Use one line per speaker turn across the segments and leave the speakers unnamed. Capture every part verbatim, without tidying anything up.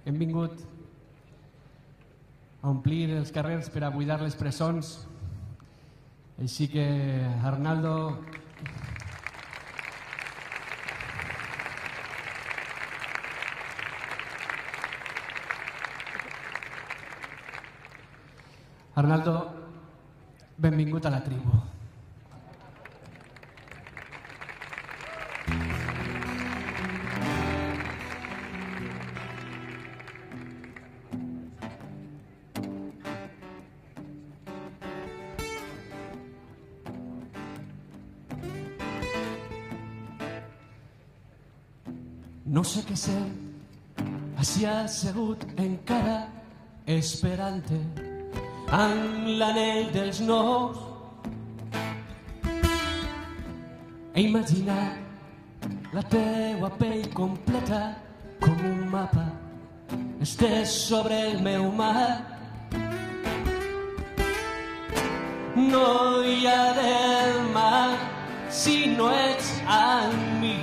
Hem vingut a omplir els carrers per a buidar les presons. Així que, Arnaldo... Arnaldo, benvingut a la tribu. No sé què ser, així assegut encara esperant-te amb l'anell dels nous. He imaginat la teua pell completa com un mapa estès sobre el meu mar. No hi ha del mar si no ets amb mi,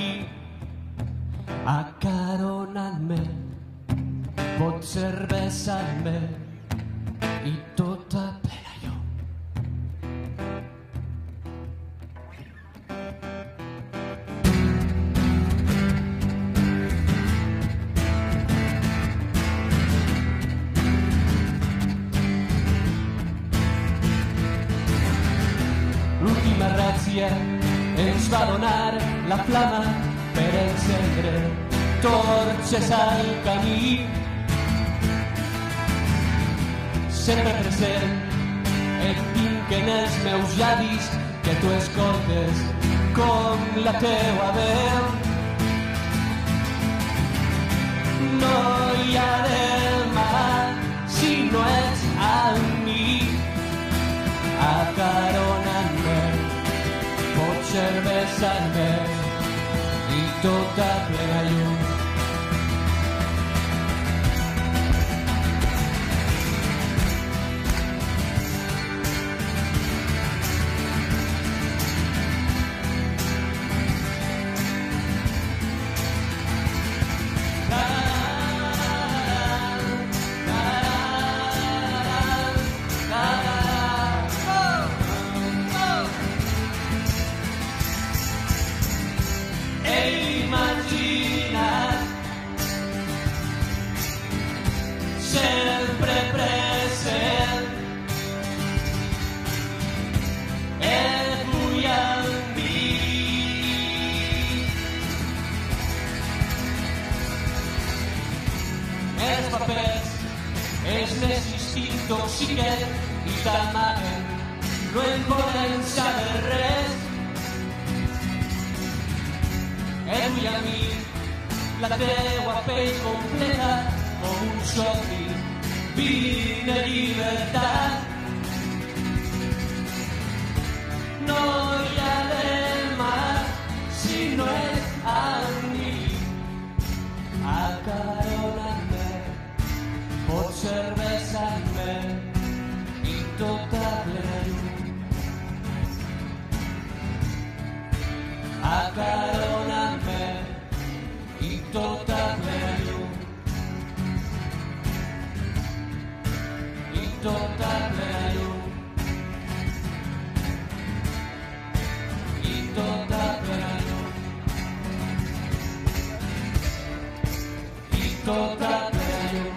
acaronant-me, potser besant-me i tota plena llum. L'última ràtzia ens va donar la flama per encendre torxes al camí. Sempre present et tinc en els meus llavis, que tu escoltes com la teua veu. No hi ha del mar si no ets amb mi, acaronant-me, potser besant-me i tota plena llum. Sempre present, et vull amb mi. Els papers, els necis t'intoxiquen i t'amaguen, no en volen saber res. Et vull amb mi, la teua pell completa com un somni, vine llibertat. No hi ha del mar si no és amb mi, acaronant-me, potser besant-me i tota plena llum. Acaronant-me i tota plena llum. Tota plena llum i tota plena llum i tota plena llum.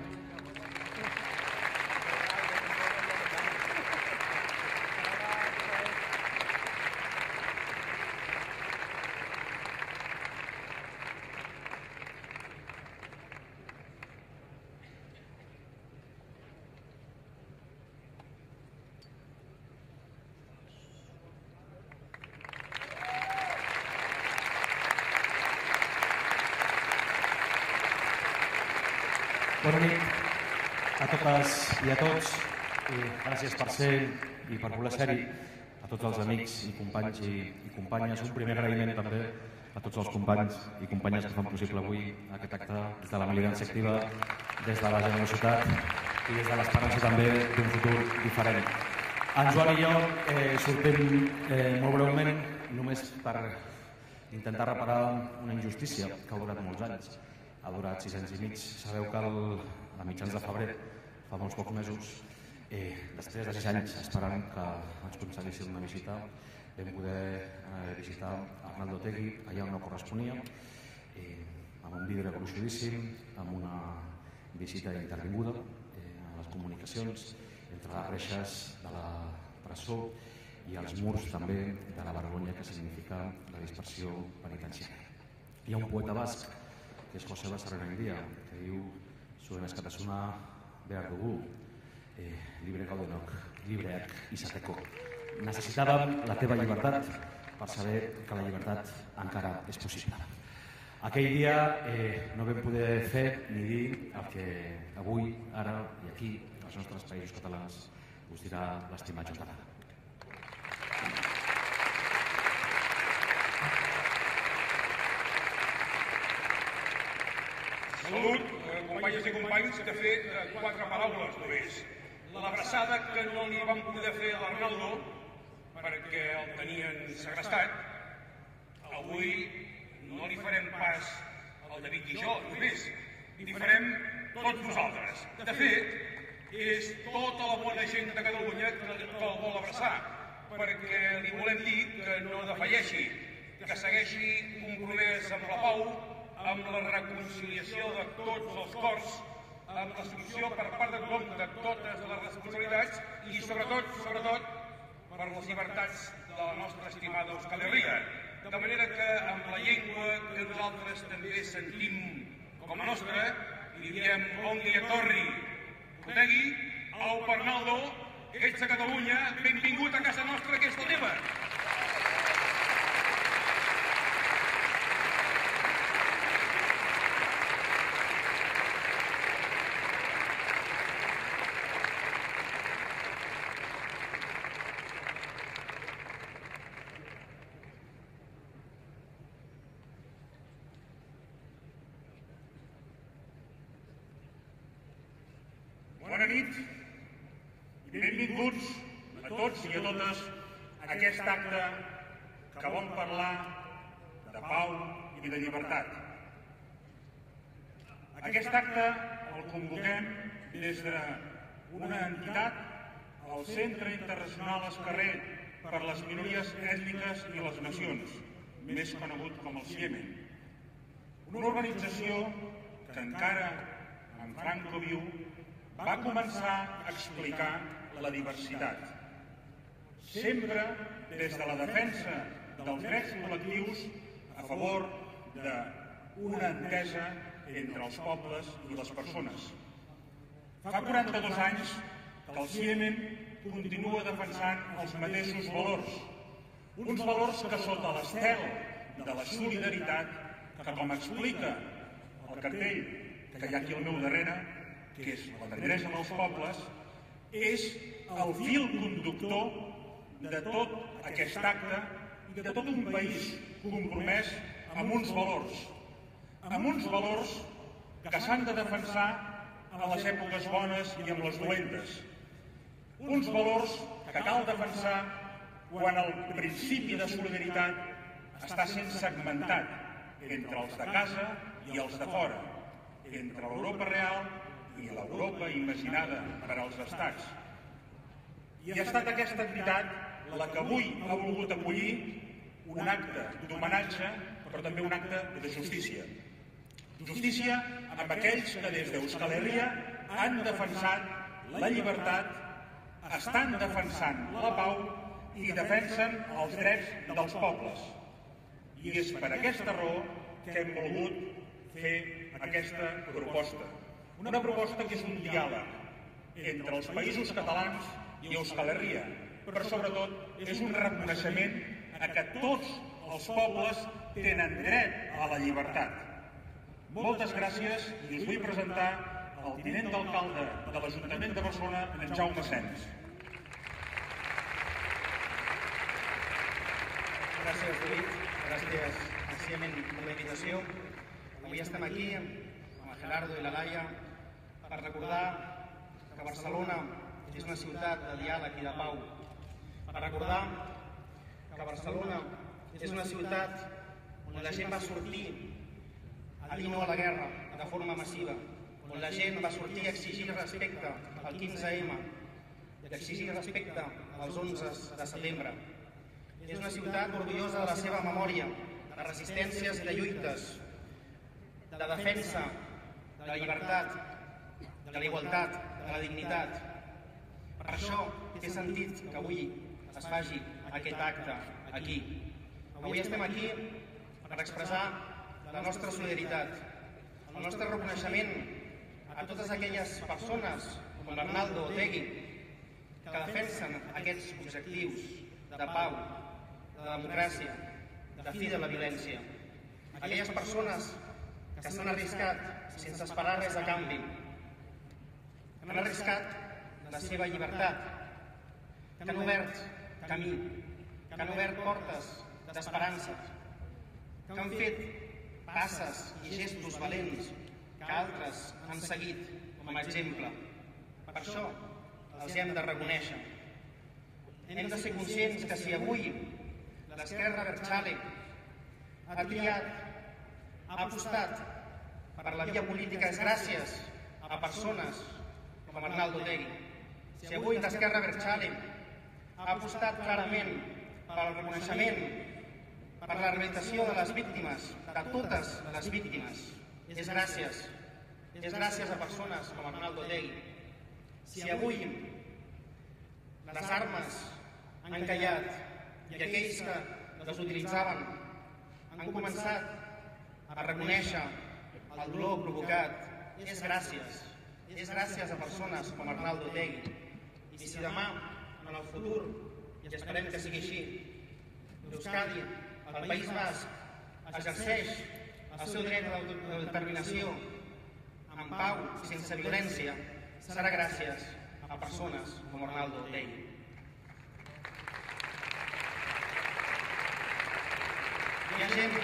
Bona nit a totes i a tots, i gràcies per ser i per voler ser-hi, a tots els amics i companys i, i companyes. Un primer agraïment també a tots els companys i companyes que fan possible avui aquest acte, des de la militància activa, des de la generositat i des de l'esperança també d'un futur diferent. En Joan i jo eh, sortim eh, molt breument només per intentar reparar una injustícia que ha durat molts anys. ha durat sis anys i mig. Sabeu que a mitjans de febrer, fa molts pocs mesos, després de sis anys esperant que ens concedissin una visita, vam poder visitar Arnaldo Otegi allà on no corresponia, amb un vidre gruixudíssim, amb una visita intervinguda a les comunicacions entre les reixes de la presó i els murs també de la vergonya que significa la dispersió penitenciària. Hi ha un poeta basc, que és Joseba Sarrainaindia, que diu zuen askatasuna behar dugu, libre gaudenok, libreak izateko. Necessitàvem la teva llibertat per saber que la llibertat encara és possible. Aquell dia no vam poder fer ni dir el que avui, ara i aquí, als nostres països catalans, us dirà l'estimat Joan Tardà.
Salut, companyes i companys, que ha fet quatre paraules només. L'abraçada que no li vam poder fer a l'Arnaldo perquè el tenien segrestat, avui no li farem pas al David i jo, només. Li farem tots nosaltres. De fet, és tota la bona gent de Catalunya que el vol abraçar, perquè li volem dir que no defalleixi, que segueixi compromès amb la pau, amb la reconciliació de tots els cors, amb l'assumpció per part de tothom de totes les responsabilitats i, sobretot, sobretot, per les llibertats de la nostra estimada Euskal Herria. De manera que, amb la llengua que nosaltres també sentim com a nostra, li diem ongi etorri. Otegi, au per Arnaldo, ets a Catalunya, benvingut a casa nostra, que és la teva. Bona nit i benvinguts a tots i a totes a aquest acte que vol parlar de pau i de llibertat. Aquest acte el convoquem des d'una entitat, el Centre Internacional Esquerrer per les Minories Ètniques i les Nacions, més conegut com el CIEMEN. Una organització que encara en Franco viu va començar a explicar la diversitat, sempre des de la defensa dels drets col·lectius a favor d'una entesa entre els pobles i les persones. Fa quaranta-dos anys que el CIEMEN continua defensant els mateixos valors, uns valors que sota l'estel de la solidaritat, que com explica el cartell que hi ha aquí al meu darrere, que és la tendresa dels pobles, és el fil conductor de tot aquest acte i de tot un país compromès amb uns valors, amb uns valors que s'han de defensar a les èpoques bones i amb les dolentes, uns valors que cal defensar quan el principi de solidaritat està sent segmentat entre els de casa i els de fora, entre l'Europa real i l'Europa imaginada per als estats. I ha estat aquesta entitat la que avui ha volgut acollir un acte d'homenatge, però també un acte de justícia. Justícia amb aquells que des d'Euskal Herria han defensat la llibertat, estan defensant la pau i defensen els drets dels pobles. I és per aquesta raó que hem volgut fer aquesta proposta. Una proposta que és un diàleg entre els països catalans i Euskal Herria, però sobretot és un reconeixement a que tots els pobles tenen dret a la llibertat. Moltes gràcies i us vull presentar el tinent d'alcalde de l'Ajuntament de Barcelona, en Jaume Sens.
Gràcies, David. Gràcies a CIEMEN per la invitació. Avui estem aquí amb el Gerardo i la Laia per recordar que Barcelona és una ciutat de diàleg i de pau. Per recordar que Barcelona és una ciutat on la gent va sortir a a dir no a la guerra de forma massiva, on la gent va sortir a exigir respecte al quinze ema i a exigir respecte als onze de setembre. És una ciutat orgullosa de la seva memòria, de resistències i de lluites, de defensa de la llibertat, de la igualtat, de la dignitat. Per això té sentit que avui es faci aquest acte aquí. Avui estem aquí per expressar la nostra solidaritat, el nostre reconeixement a totes aquelles persones com l'Arnaldo Otegi que defensen aquests objectius de pau, de democràcia, de fi de la violència. Aquelles persones que s'han arriscat sense esperar res a canvi, que han arriscat la seva llibertat, que han obert camí, que han obert portes d'esperança, que han fet passes i gestos valents que altres han seguit com a exemple. Per això els hem de reconèixer. Hem de ser conscients que si avui l'esquerra Abertzale ha triat, ha apostat per la via política és gràcies a persones com Arnaldo Otegi. Si avui l'esquerra Abertzale ha apostat clarament pel reconeixement, per la rehabilitació de les víctimes, de totes les víctimes, és gràcies, és gràcies a persones com Arnaldo Otegi. Si avui les armes han callat i aquells que les utilitzaven han començat a reconèixer el dolor provocat, és gràcies, és gràcies a persones com Arnaldo Otegi. I si demà, en el futur, i esperem que sigui així, Euskadi, el País Basc, exerceix el seu dret de determinació en pau i sense violència, serà gràcies a persones com Arnaldo Otegi. Hi ha gent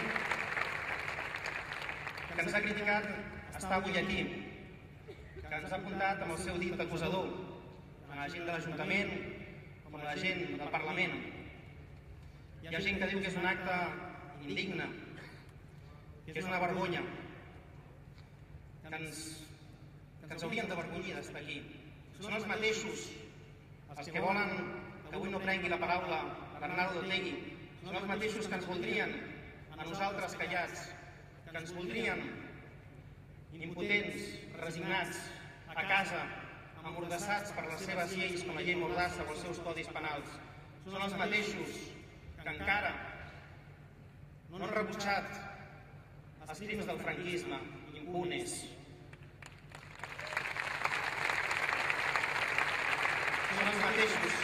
que ens ha criticat estar avui aquí, que ens ha apuntat amb el seu dit acusador, a la gent de l'Ajuntament, com a la gent del Parlament. Hi ha gent que diu que és un acte indigne, que és una vergonya, que ens, que ens haurien d'avergonyir d'estar aquí. Són els mateixos els que volen que avui no prengui la paraula Arnaldo Otegi. Són els mateixos que ens voldrien a nosaltres callats, que ens voldrien impotents, resignats, a casa, amordassats per les seves lleis com la llei Mordassa o els seus codis penals. Són els mateixos que encara no han rebutjat els crims del franquisme impunes. Són els mateixos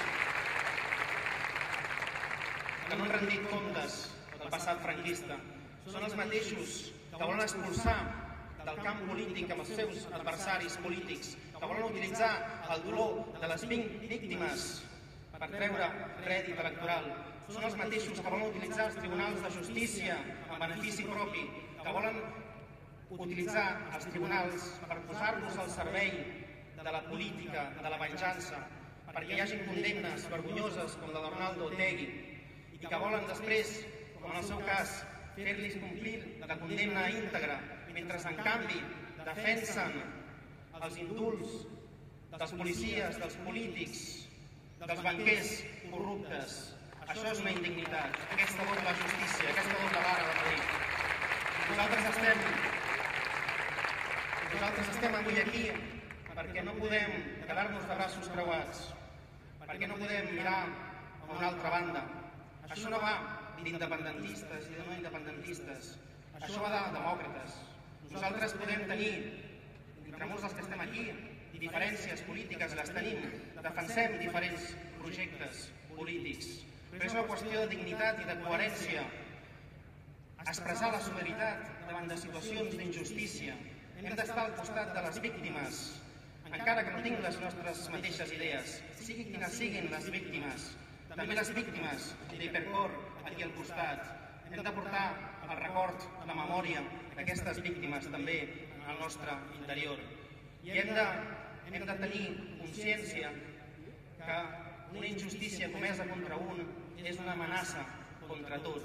que no han rendit comptes del passat franquista. Són els mateixos que volen expulsar del camp polític amb els seus adversaris polítics, que volen utilitzar el dolor de les víctimes per treure rèdit electoral. Són els mateixos que volen utilitzar els tribunals de justícia en benefici propi, que volen utilitzar els tribunals per posar-los al servei de la política, de la venjança, perquè hi hagi condemnes vergonyoses com la d'Arnaldo Otegi, i que volen després, com en el seu cas, fer-los complir la condemna íntegra, mentre en canvi defensen els indults dels policies, dels polítics, dels banquers corruptes. Això és una indignitat, aquesta doble justícia, aquesta doble vara de Madrid. Nosaltres estem, nosaltres estem avui aquí perquè no podem quedar-nos de braços creuats, perquè no podem mirar a una altra banda. Això no va d'independentistes i de no independentistes, això va de demòcrates. Nosaltres podem tenir, entre molts dels que estem aquí, diferències polítiques, les tenim, defensem diferents projectes polítics, però és una qüestió de dignitat i de coherència expressar la solidaritat davant de situacions d'injustícia. Hem d'estar al costat de les víctimes, encara que no tinguin les nostres mateixes idees, siguin quines siguin les víctimes, també les víctimes d'Hipercor aquí al costat. Hem de portar el record, la memòria d'aquestes víctimes també al nostre interior. I hem de, hem de tenir consciència que una injustícia comesa contra un és una amenaça contra tots.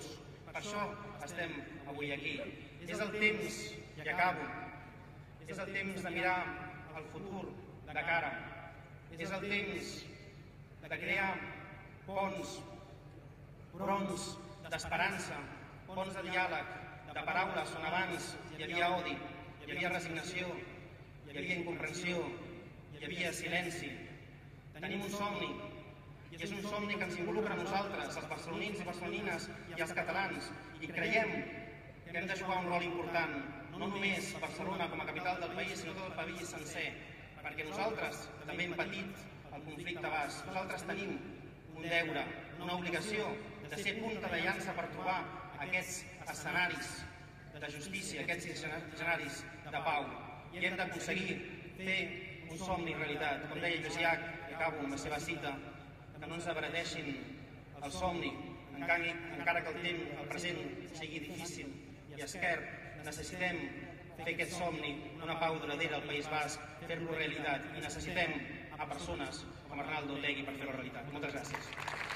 Per això estem avui aquí. És el temps, i acabo, és el temps de mirar el futur de cara. És el temps de crear ponts, fronts d'esperança, ponts de diàleg, de paraules on abans hi havia odi, hi havia resignació, hi havia incomprensió, hi havia silenci. Tenim un somni, i és un somni que ens involucra a nosaltres, els barcelonins i barcelonines i els catalans, i creiem que hem de jugar un rol important, no només Barcelona com a capital del país, sinó tot el país sencer, perquè nosaltres també hem patit el conflicte basc. Nosaltres tenim un deure, una obligació de ser punta de llança per trobar aquests escenaris de justícia, aquests escenaris de pau, i hem d'aconseguir fer un somni realitat. Com deia Lluciac, i acabo amb la seva cita, que no ens abradeixin el somni, encara que el temps, el present, sigui difícil i esquerp. Necessitem fer aquest somni, una pau duradera al País Basc, fer-lo realitat, i necessitem a persones com Arnaldo Otegi per fer-ho realitat. Moltes gràcies.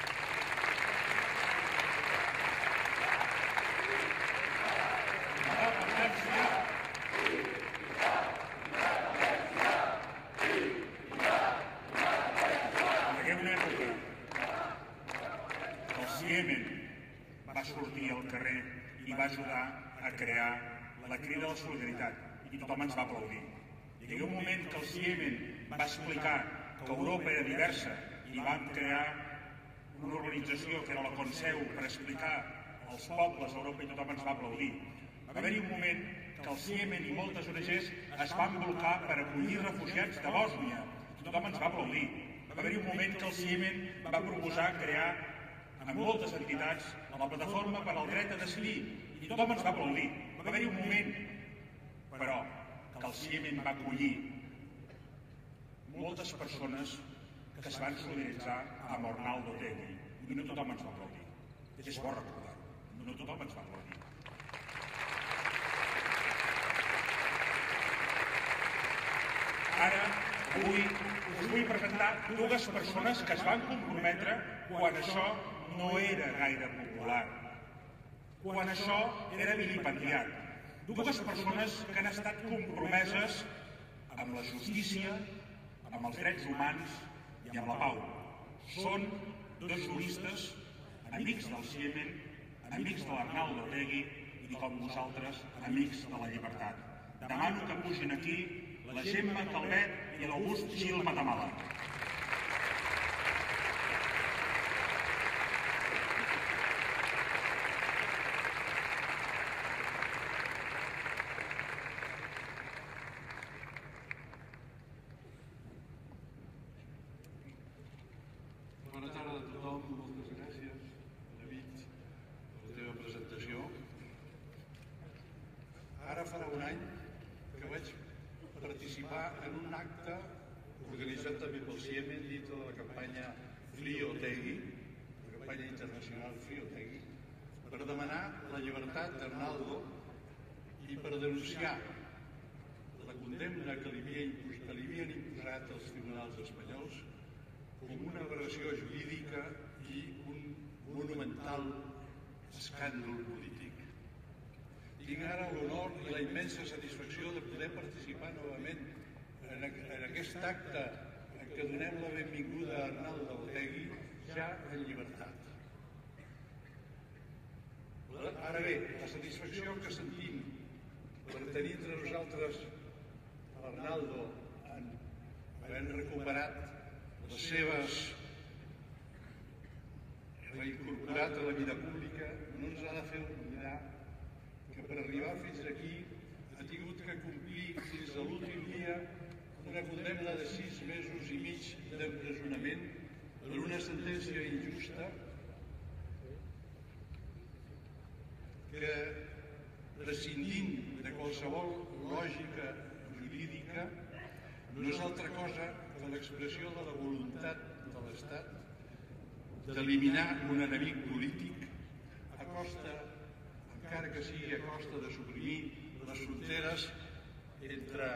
Va sortir al carrer i va ajudar a crear la Crida de la Solidaritat i tothom ens va aplaudir. Hi havia un moment que el Ciemen va explicar que Europa era diversa i van crear una organització que era la Conseu per explicar als pobles d'Europa i tothom ens va aplaudir. Va haver-hi un moment que el Ciemen i moltes O N Ges es van blocar per acollir refugiats de Bòsnia i tothom ens va aplaudir. Va haver-hi un moment que el Ciemen va proposar crear amb moltes entitats la plataforma per al dret a decidir i tothom ens va aplaudir. Va haver-hi un moment, però, que el Ciemen va acollir moltes persones que es van solidaritzar amb Arnaldo Otegi i no tothom ens va aplaudir. És bo recordar-ho, no tothom ens va aplaudir. Ara, avui, us vull presentar dues persones que es van comprometre quan això no era gaire popular, quan això era vilipendiat. Dues persones que han estat compromeses amb la justícia, amb els drets humans i amb la pau. Són dos juristes, amics del Ciemen, amics de l'Arnaldo Otegi i, com vosaltres, amics de la llibertat. Demano que pugin aquí la Gemma Calvet i l'August Gil Matamala.
Bona tarda a tothom, moltes gràcies, David, per la teva presentació. Ara farà un any que vaig participar en un acte organitzat també pel Ciemen dintre de la campanya Free Otegi, la campanya internacional Free Otegi, per demanar la llibertat d'Arnaldo i per denunciar la condemna que li havien imposat els tribunals espanyols com una aberració jurídica i un monumental escàndol polític. Tinc ara l'honor i la immensa satisfacció de poder participar novament en, en aquest acte en què donem la benvinguda a Arnaldo Otegi ja en llibertat. Ara bé, la satisfacció que sentim per tenir entre nosaltres l'Arnaldo havent recuperat les seves, reincorporat a la vida pública, no ens ha de fer oblidar que per arribar fins aquí ha tingut que complir fins a l'últim dia una condemna de sis mesos i mig d'empresonament per una sentència injusta que, prescindint de qualsevol lògica jurídica, no és altra cosa que l'expressió de la voluntat de l'Estat d'eliminar un enemic polític a costa, encara que sigui a costa de suprimir les fronteres entre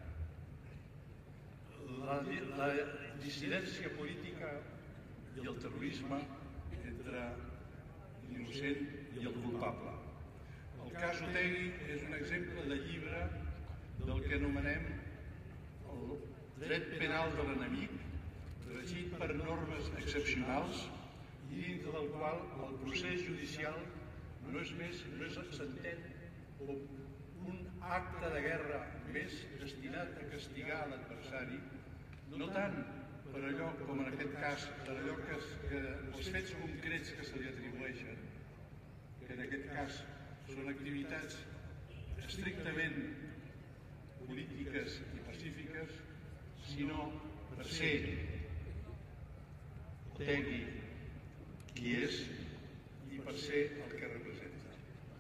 la, la dissidència política i el terrorisme, entre l'innocent i el culpable. El cas Otegi és un exemple de llibre del que anomenem el dret penal de l'enemic, regit per normes excepcionals i dintre del qual el procés judicial no és més, no és s'entén com un acte de guerra més destinat a castigar l'adversari, no tant per allò, com en aquest cas, per allò que, que els fets concrets que se li atribueixen, que en aquest cas són activitats estrictament polítiques i pacífiques, sinó per ser Otegi qui és i per ser el que representa.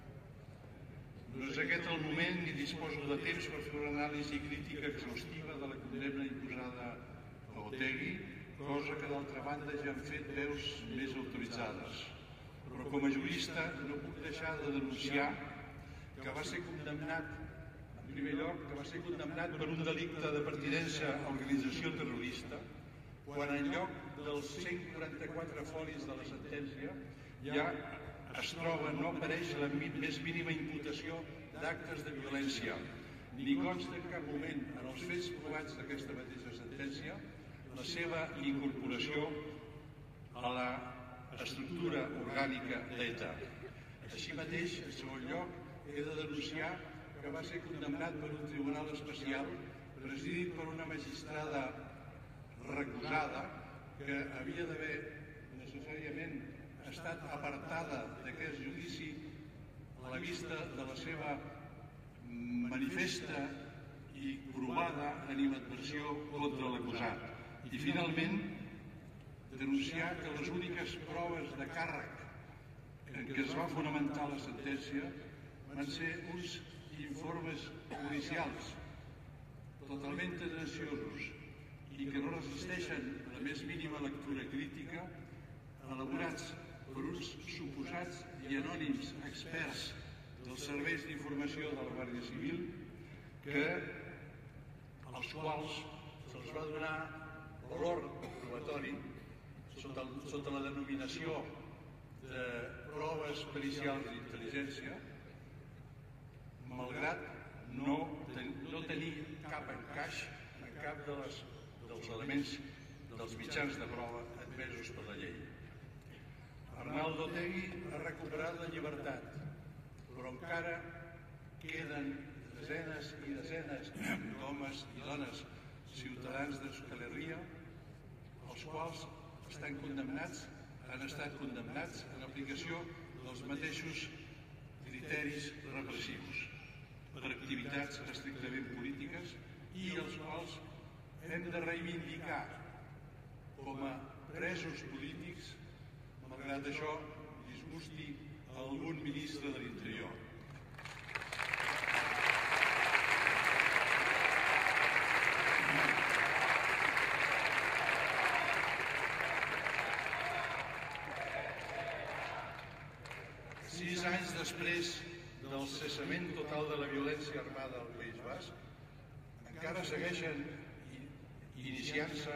No és aquest el moment ni disposo de temps per fer una anàlisi crítica exhaustiva de la condemna imposada a Otegi, cosa que d'altra banda ja han fet veus més autoritzades. Però com a jurista no puc deixar de denunciar que va ser condemnat, en primer lloc, que va ser condemnat per un delicte de pertinença a organització terrorista, quan en lloc dels cent quaranta-quatre folis de la sentència ja es troba, no apareix la més mínima imputació d'actes de violència. Ni consta en cap moment en els fets provats d'aquesta mateixa sentència la seva incorporació a l'estructura orgànica d'ETA. Així mateix, en segon lloc, he de denunciar que va ser condemnat per un tribunal especial presidit per una magistrada recusada que havia d'haver necessàriament estat apartada d'aquest judici a la vista de la seva manifesta i provada animadversió contra l'acusat. I finalment, denunciar que les úniques proves de càrrec en què es va fonamentar la sentència van ser uns informes policials totalment tendenciosos i que no resisteixen a la més mínima lectura crítica, elaborats per uns suposats i anònims experts dels serveis d'informació de la Guàrdia Civil, que, als quals se'ls va donar valor probatori sota, sota la denominació de proves pericials d'intel·ligència, malgrat no, ten, no tenir cap encaix en cap de les, dels elements dels mitjans de prova admesos per la llei. Arnaldo Otegi ha recuperat la llibertat, però encara queden desenes i desenes d'homes i dones ciutadans d'Euskal Herria, els quals estan condemnats, han estat condemnats en aplicació dels mateixos criteris repressius per activitats estrictament polítiques i els quals hem de reivindicar com a presos polítics, malgrat això disgusti a algun ministre de l'Interior. Sis anys després del cessament total de la violència armada al País Basc, encara segueixen iniciant-se,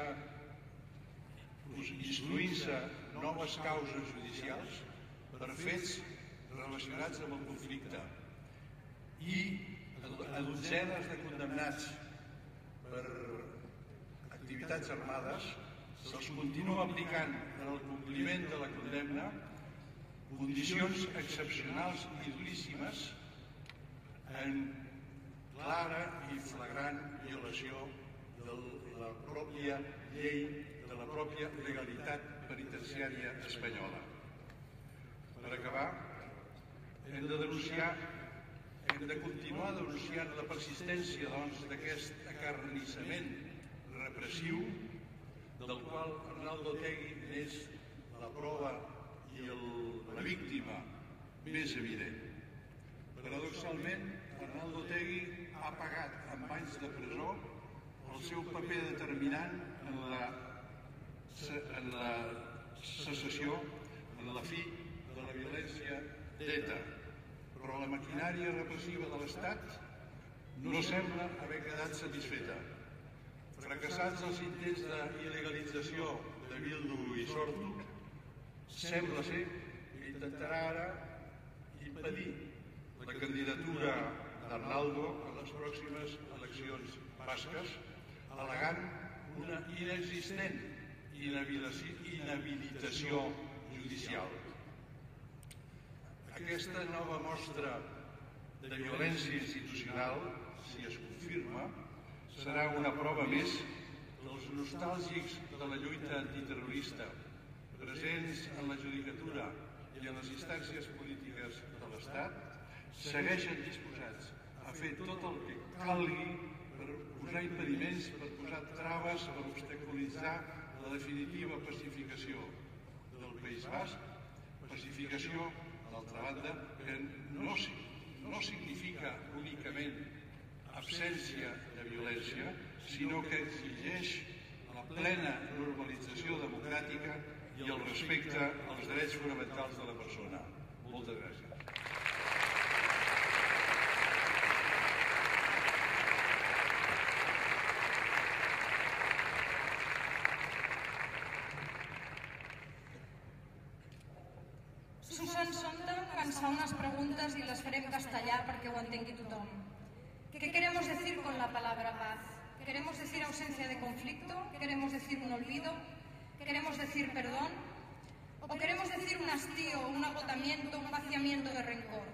instruint-se noves causes judicials per fets relacionats amb el conflicte i a dotzenes de condemnats per activitats armades se'ls continua aplicant en el compliment de la condemna condicions excepcionals i duríssimes en clara i flagrant violació de la pròpia llei, de la pròpia legalitat penitenciària espanyola. Per acabar, hem de denunciar, hem de continuar denunciant la persistència doncs, d'aquest acarnissament repressiu del qual Arnaldo Otegi és la prova i el, la víctima més evident. Paradoxalment, Arnaldo Otegi ha pagat amb anys de presó el seu paper determinant en la, en la secessió, en la fi de la violència d'ETA. Però la maquinària repressiva de l'Estat no sembla haver quedat satisfeta. Fracassats els intents d'il·legalització de Bildu i Sortu, sembla ser que intentarà ara impedir la candidatura d'Arnaldo a les pròximes eleccions basques, al·legant una inexistent inhabilitació judicial. Aquesta nova mostra de violència institucional, si es confirma, serà una prova més que els nostàlgics de la lluita antiterrorista presents en la judicatura i en les instàncies polítiques de l'Estat segueixen disposats a fer tot el que calgui per posar impediments, per posar traves, per obstaculitzar la definitiva pacificació del País Basc, pacificació, d'altra banda, que no, no significa únicament absència de violència, sinó que exigeix la plena normalització democràtica i el respecte als drets fonamentals de la persona. Moltes gràcies.
Susan Sontag ens fa unes preguntes y las faré en castellà perquè ho entengui tothom. ¿Qué queremos decir con la palabra paz? ¿Queremos decir ausencia de conflicto? ¿Queremos decir un olvido? ¿Queremos decir perdón? ¿O queremos decir un hastío, un agotamiento, un vaciamiento de rencor?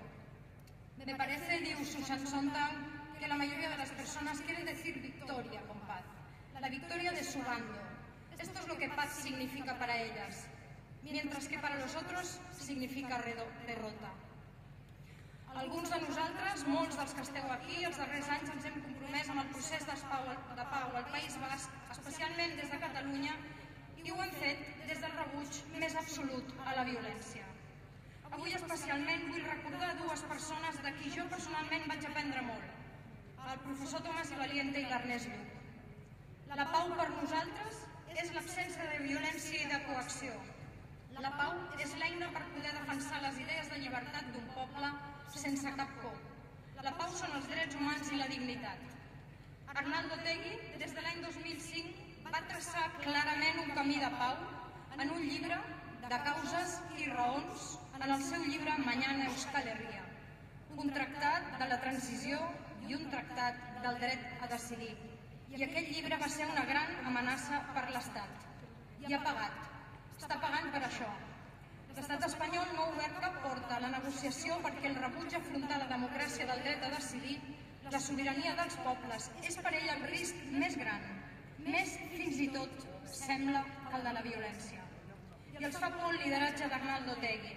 Me parece, diu Susan Sontag, que la mayoría de las personas quieren decir victoria con paz, la victoria de su bando. Esto es lo que paz significa para ellas, mientras que para los otros significa derrota. Alguns de nosaltres, molts dels que esteu aquí, els darrers anys ens hem compromès amb el procés de pau al País Basc, especialment des de Catalunya, i ho hem fet des del rebuig més absolut a la violència. Avui especialment vull recordar dues persones de qui jo personalment vaig aprendre molt, el professor Tomàs i Valiente i l'Ernest Lluch. La pau per nosaltres és l'absència de violència i de coacció. La pau és l'eina per poder defensar les idees de llibertat d'un poble sense cap por. La pau són els drets humans i la dignitat. Arnaldo Otegi, des de l'any dos mil cinc, va traçar clarament un camí de pau en un llibre de causes i raons, en el seu llibre Mañana Euskal Herria, un tractat de la transició i un tractat del dret a decidir. I aquell llibre va ser una gran amenaça per l'Estat. I ha pagat. Està pagant per això. L'estat espanyol no ha obert cap porta a la negociació perquè el rebuig a afrontar la democràcia del dret a decidir, la sobirania dels pobles, és per ell el risc més gran, més fins i tot sembla que el de la violència. I els fa por el lideratge d'Arnaldo Otegi,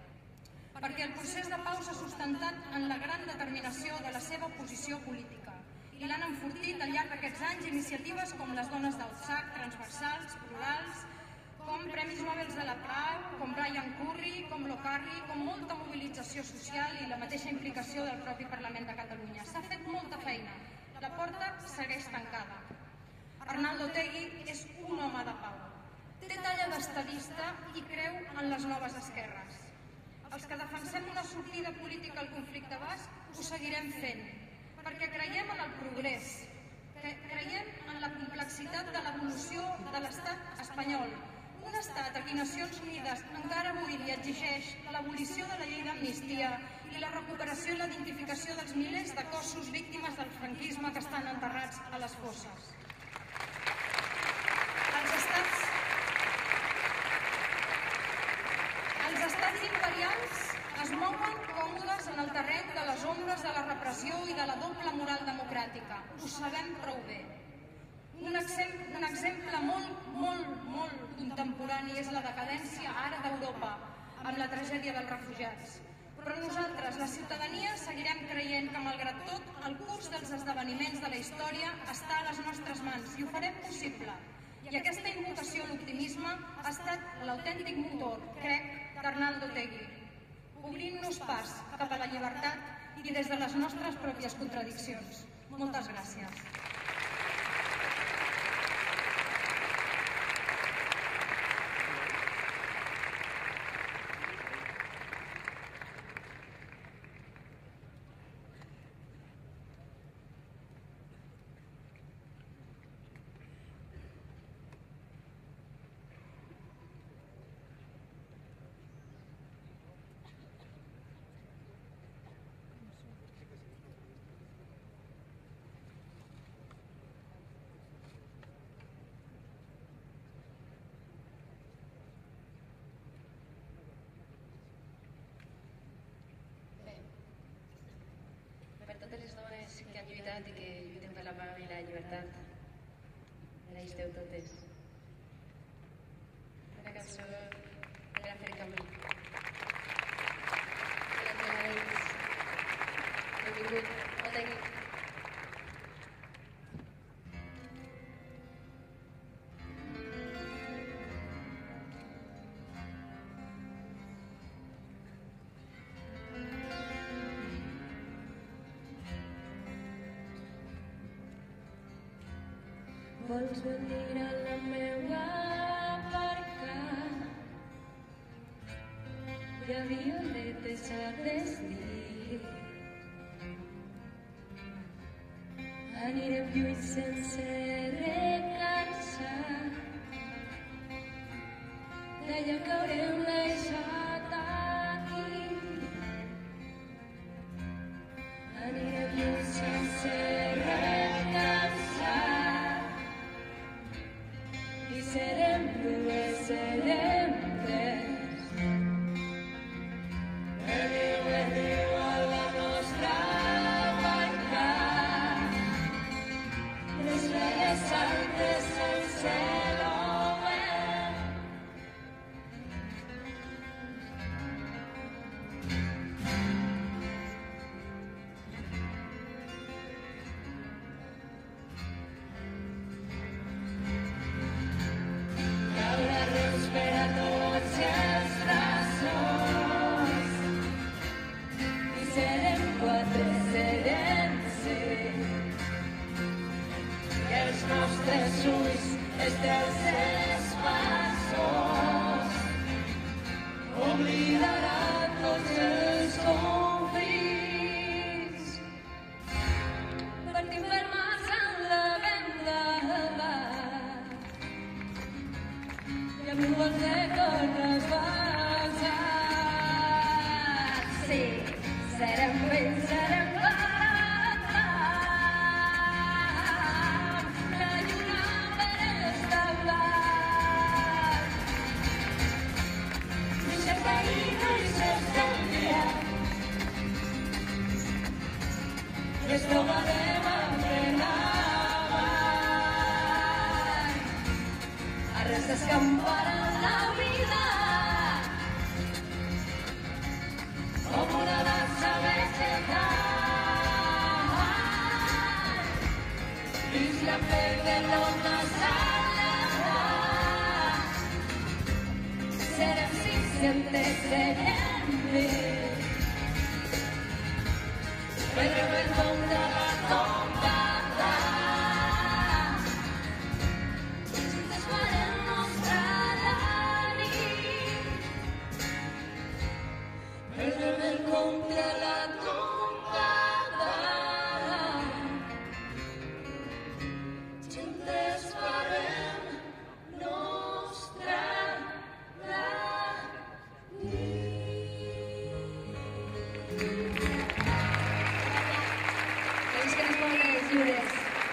perquè el procés de pau s'ha sustentat en la gran determinació de la seva posició política i l'han enfortit al llarg d'aquests anys iniciatives com les dones del S A C, transversals, plurals, com Premis Nobel de la Pau, com Brian Curry, com Locarri, com molta mobilització social i la mateixa implicació del propi Parlament de Catalunya. S'ha fet molta feina. La porta segueix tancada. Arnaldo Otegi és un home de pau. Té talla d'estadista i creu en les noves esquerres. Els que defensem una sortida política al conflicte basc ho seguirem fent, perquè creiem en el progrés, creiem en la complexitat de l'evolució de l'estat espanyol, un estat a qui Nacions Unides encara avui li exigeix l'abolició de la llei d'amnistia i la recuperació i la identificació dels milers de cossos víctimes del franquisme que estan enterrats a les fosses. Els estats, els estats imperials es mouen còmodes en el terreny de les ombres de la repressió i de la doble moral democràtica. Ho sabem prou bé. Un exemple, un exemple molt, molt, molt contemporani és la decadència ara d'Europa amb la tragèdia dels refugiats. Però nosaltres, la ciutadania, seguirem creient que, malgrat tot, el curs dels esdeveniments de la història està a les nostres mans i ho farem possible. I aquesta invocació a l'optimisme ha estat l'autèntic motor, crec, d'Arnaldo Otegi, obrint-nos pas cap a la llibertat i des de les nostres pròpies contradiccions. Moltes gràcies.
lluitat i que lluiten per la pau i la llibertat. Allà hi esteu totes. La cançó per a fer camí. Per a treballar ells. Benvingut. Molta nit.
Vols venir a la meua barca? Hi ha violetes a desdir. Anirem lluny sense recansar. D'allà caurem deixat aquí. Anirem lluny sense recansar. I serem dues, serem tres. Veniu, veniu a la nostra barca. Les veles altes del cel obert. Per a tots els braços. I serem quatre, serem cinc. I els nostres ulls, els tercers passos, oblidaran tots els conflits. Partim per mars en la venda. I amb núvols de cordes basats. Sí, serem vells, serem barats. La lluna per establat. Deixem cair deixes del dia. I es trobarem amb avall. Arres d'escampar en la vida. Com una dansa vegetal. Dins la pell de l'ona salada. Serem sis-centes, serem mil. Perdrem el nom de la combata. Juntes farem nostra la nit. Perdrem el compte a la tombada. Juntes farem nostra la nit.
Doncs que ens poden les lliures.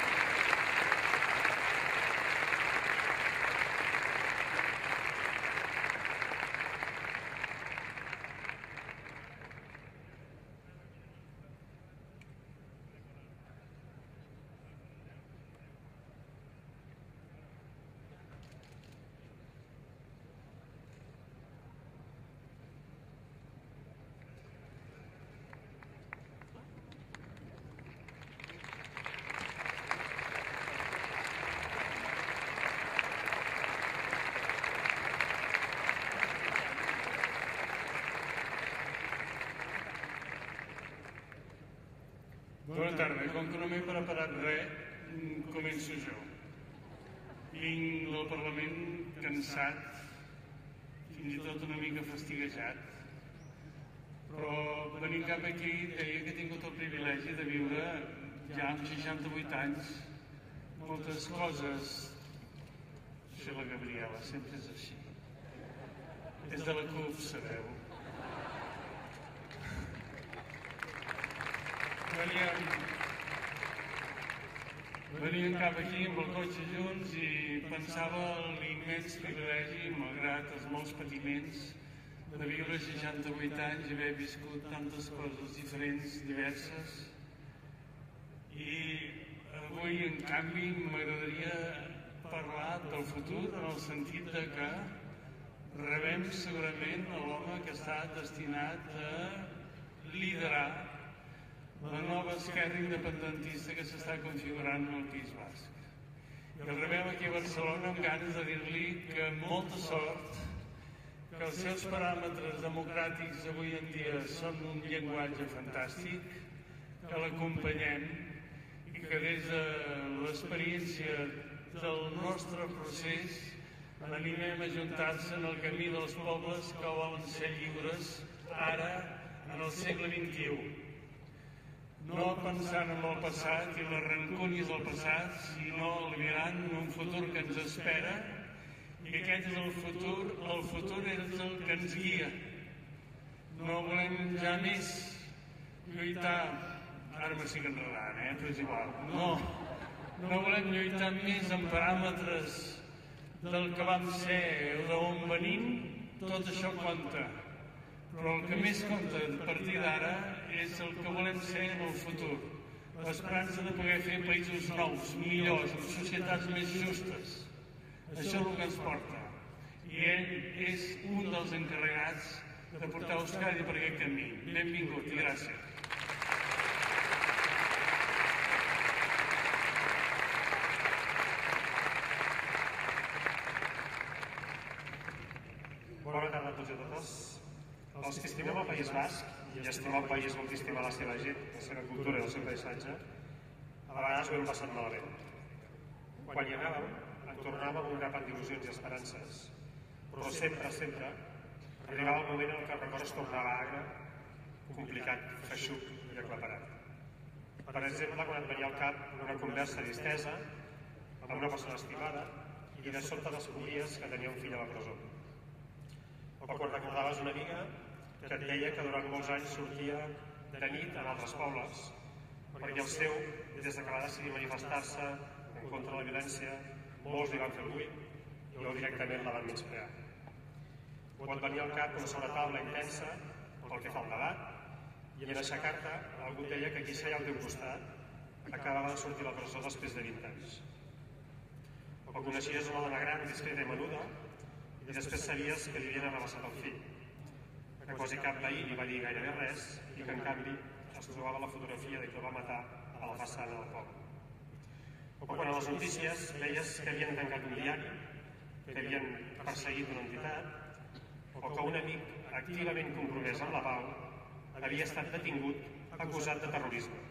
Bona tarda. Com que no m'he preparat res, començo jo. Vinc del Parlament cansat, fins i tot una mica fastiguejat, però venint cap aquí deia que he tingut el privilegi de viure ja amb seixanta-vuit anys moltes coses. Això la Gabriela, sempre és així. És de la C U P, sabeu. Veníem, veníem cap aquí amb el cotxe junts i pensava l'immens privilegi, malgrat els molts patiments, de viure seixanta-vuit anys i haver viscut tantes coses diferents, diverses, I avui, en canvi, m'agradaria parlar del futur en el sentit de que rebem segurament l'home que està destinat a liderar la nova esquerra independentista que s'està configurant en el País Basc. I el rebem aquí a Barcelona amb ganes de dir-li que molta sort, que els seus paràmetres democràtics avui en dia són un llenguatge fantàstic, que l'acompanyem i que des de l'experiència del nostre procés l'animem a ajuntar-se en el camí dels pobles que volen ser lliures ara, en el segle vint-i-u. No pensant en el passat i les rancúnies del passat, sinó mirant un futur que ens espera, i aquest és el futur, el futur és el que ens guia. No volem ja més lluitar, ara m'estic enredant, eh? però és igual, no, no volem lluitar més en paràmetres del que vam ser o d'on venim, tot això compta. Però el que més compta a partir d'ara és el que volem ser en el futur. L'esperança de poder fer països nous, millors, amb societats més justes. Això és el que ens porta. I ell és un dels encarregats de portar Euskadi per aquest camí. Benvingut i gràcies.
Bona tarda a tots i a totes. Els que estimem el País Basc i estimem el país vol que estimar la seva gent, la seva cultura i el seu paisatge, a vegades ho hem passat malament. Quan hi anàvem, en tornàvem amb un grapat d'il·lusions i esperances, però sempre, sempre, arribava el moment en què el record es tornava agre, complicat, feixuc i aclaparat. Per exemple, quan et venia al cap una conversa distesa amb una persona estimada i de sobte descobries que tenia un fill a la presó. O quan recordaves una amiga que et deia que durant molts anys sortia de nit en altres pobles, perquè el seu, des que va decidir manifestar-se en contra de la violència, molts li van fer el buit i o directament la van menysprear. O et venia al cap una sobretaula intensa pel que fa al debat, i en aixecar-te algú et deia que qui seia al teu costat acabava de sortir a la presó després de vint anys. O coneixies una dona gran, discreta i menuda, i després sabies que li havien arrabassat el fill, que quasi cap veí li va dir gairebé res i que en canvi es trobava la fotografia de qui el va matar a la façana del poble. O quan a les notícies veies que havien tancat un diari, que havien perseguit una entitat, o que un amic activament compromès amb la pau havia estat detingut acusat de terrorisme.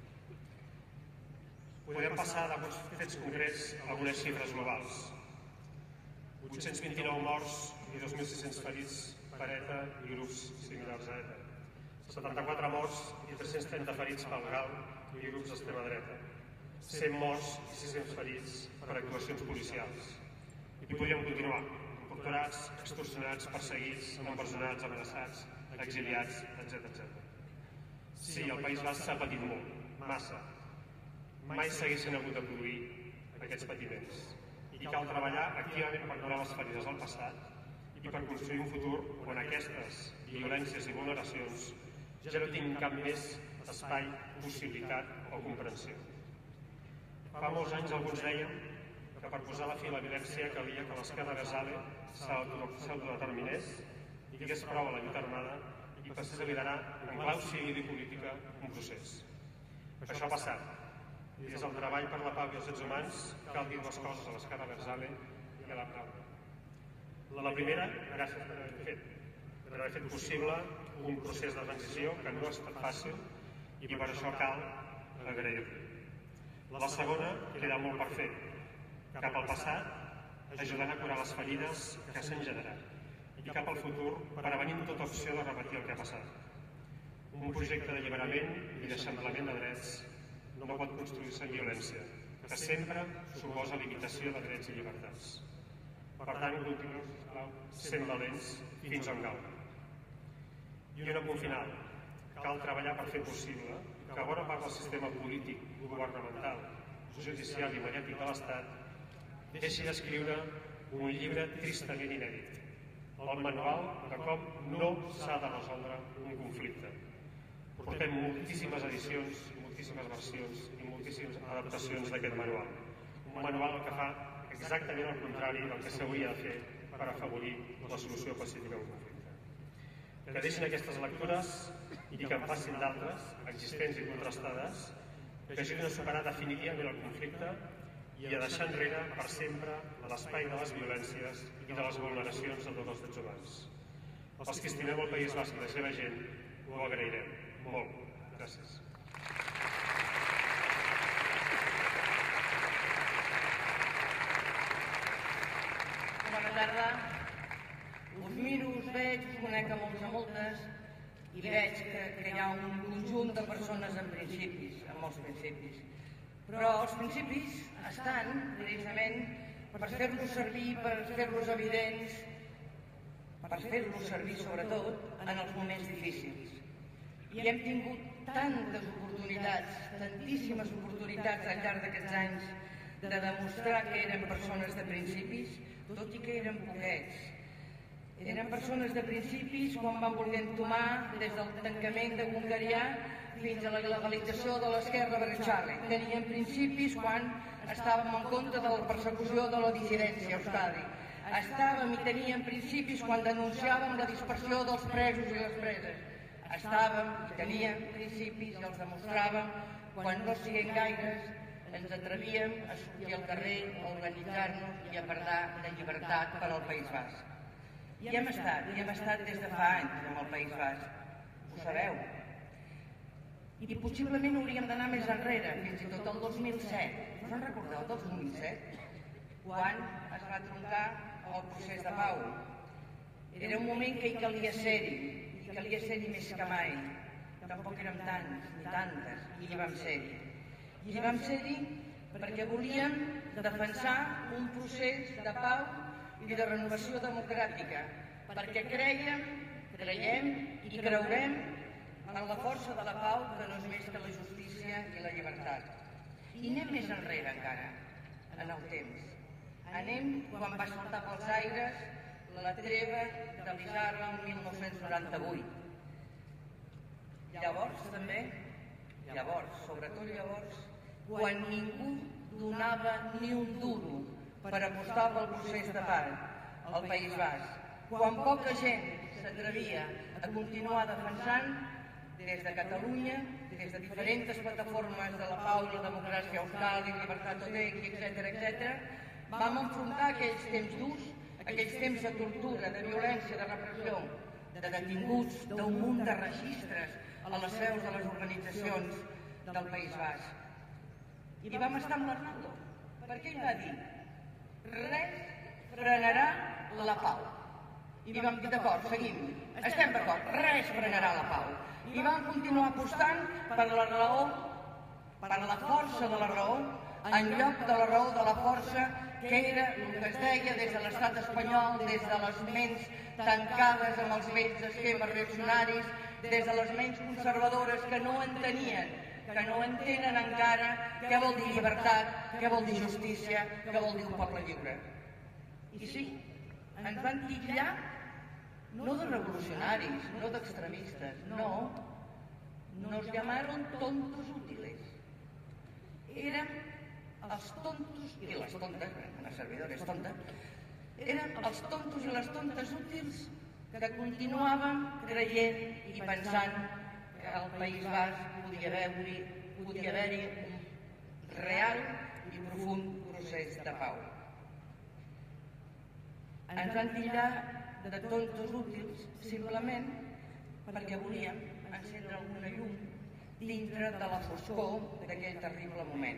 Podem passar d'alguns fets concrets a algunes xifres globals. vuit-cents vint-i-nou morts i dos mil sis-cents ferits per ETA i grups similars a ETA. setanta-quatre morts i tres-cents trenta ferits pel GAL i grups d'extrema dreta. cent morts i sis-cents ferits per actuacions policials. I podríem continuar. Torturats, extorsionats, perseguits, empresonats, amenaçats, exiliats, etcètera. Sí, el País Basc s'ha patit molt, massa. Mai s'haguessin hagut de produir aquests patiments. I cal treballar activament per curar les ferides del passat i per construir un futur on aquestes violències i vulneracions ja no tinguin cap més espai, possibilitat o comprensió. Fa molts anys alguns deien que per posar la fi a la violència calia que l'esquerra Vesale s'autodeterminés i digués prou a la lluita armada i passés a liderar en clau civil i política un procés. Això ha passat. I des del treball per la pau i els drets humans cal dir dues coses a l'esquerra Vesale i a la Prada. La primera, gràcies per haver fet, per haver fet possible un procés de transició que no ha estat fàcil i per això cal agrair-li. La segona, queda molt per fer, cap al passat, ajudant a curar les ferides que s'han generat, i cap al futur, prevenint tota opció de repetir el que ha passat. Un projecte d'alliberament i d'eixamplament de drets no pot construir-se en violència, que sempre suposa limitació de drets i llibertats. Per tant, continuem, sisplau, sent valents fins on cal. I un apunt final. Cal treballar per fer possible que bona part del sistema polític, governamental, judicial i mediàtic de l'Estat deixi d'escriure un llibre tristament inèdit, el manual de com no s'ha de resoldre un conflicte. Portem moltíssimes edicions, moltíssimes versions i moltíssimes adaptacions d'aquest manual. Un manual que fa exactament el contrari del que s'hauria de fer per afavorir la solució pacífica del conflicte. Que deixin aquestes lectures i que en facin d'altres, existents i contrastades, que ajudin a superar definitivament el conflicte i a deixar enrere per sempre l'espai de les violències i de les vulneracions de tots els drets humans. Els que estimem el País Basc i la seva gent ho agrairem molt. Gràcies.
Bona tarda. Us miro, us veig, us conec a molts a moltes i veig que, que hi ha un conjunt de persones amb principis, amb molts principis. Però els principis estan, precisament, per fer-los servir, per fer-los evidents, per fer-los servir, sobretot, en els moments difícils. I hem tingut tantes oportunitats, tantíssimes oportunitats al llarg d'aquests anys de demostrar que eren persones de principis, tot i que eren poquets. Eren persones de principis quan van voler entomar des del tancament de Concarrià fins a la legalització de l'esquerra Berrichale. Tenien principis quan estàvem en contra de la persecució de la dissidència a Euskadi. Estàvem i teníem principis quan denunciàvem la dispersió dels presos i les preses. Estàvem i teníem principis i els demostràvem quan no siguem gaires ens atrevíem a sortir al carrer, a organitzar-nos i a parlar de llibertat per al País Basc. I hem estat, i hem estat des de fa anys amb el País Basc, ho sabeu. I possiblement hauríem d'anar més enrere, fins i tot el dos mil set. Us en recordeu del dos mil set? Quan es va troncar el procés de pau. Era un moment que hi calia ser-hi, i calia ser-hi més que mai. Tampoc érem tants ni tantes, i hi vam ser-hi. I hi vam ser-hi perquè volíem defensar un procés de pau i de renovació democràtica, perquè creiem, creiem i creurem en la força de la pau que no és més que la justícia i la llibertat. I anem més enrere encara, en el temps. Anem quan va saltar pels aires la treva de l'Isarra el mil nou-cents noranta-vuit. Llavors també, llavors, sobretot llavors, quan ningú donava ni un duro per apostar pel procés de pau al País Basc, quan poca gent s'atrevia a continuar defensant des de Catalunya, des de diferents plataformes de la pau i la democràcia a Euskadi, Llibertat Otegi, etcètera, etcètera, vam enfrontar aquells temps durs, aquells temps de tortura, de violència, de repressió, de detinguts, d'un munt de registres a les seus de les organitzacions del País Basc. I vam estar amb l'Arnaldo, perquè ell va dir res frenarà la pau. I vam dir, d'acord, seguim, estem d'acord, res frenarà la pau. I vam continuar apostant per la raó, per la força de la raó, en lloc de la raó de la força que era el que es deia des de l'estat espanyol, des de les ments tancades amb els vells esquemes reaccionaris, des de les ments conservadores que no entenien, que no entenen encara què vol dir llibertat, què vol dir justícia, què vol dir un poble lliure. I sí, ens van titllar no de revolucionaris, no d'extremistes, no, nos llamaron tontos útiles. Érem els tontos i les tontes, una servidora és tonta, eren els tontos i les tontes útils que continuàvem creient i pensant que al País Basc podia haver-hi podia haver-hi un real i profund procés de pau. Ens van titllar de tontos útils simplement perquè volíem encendre alguna llum dintre de la foscor d'aquell terrible moment.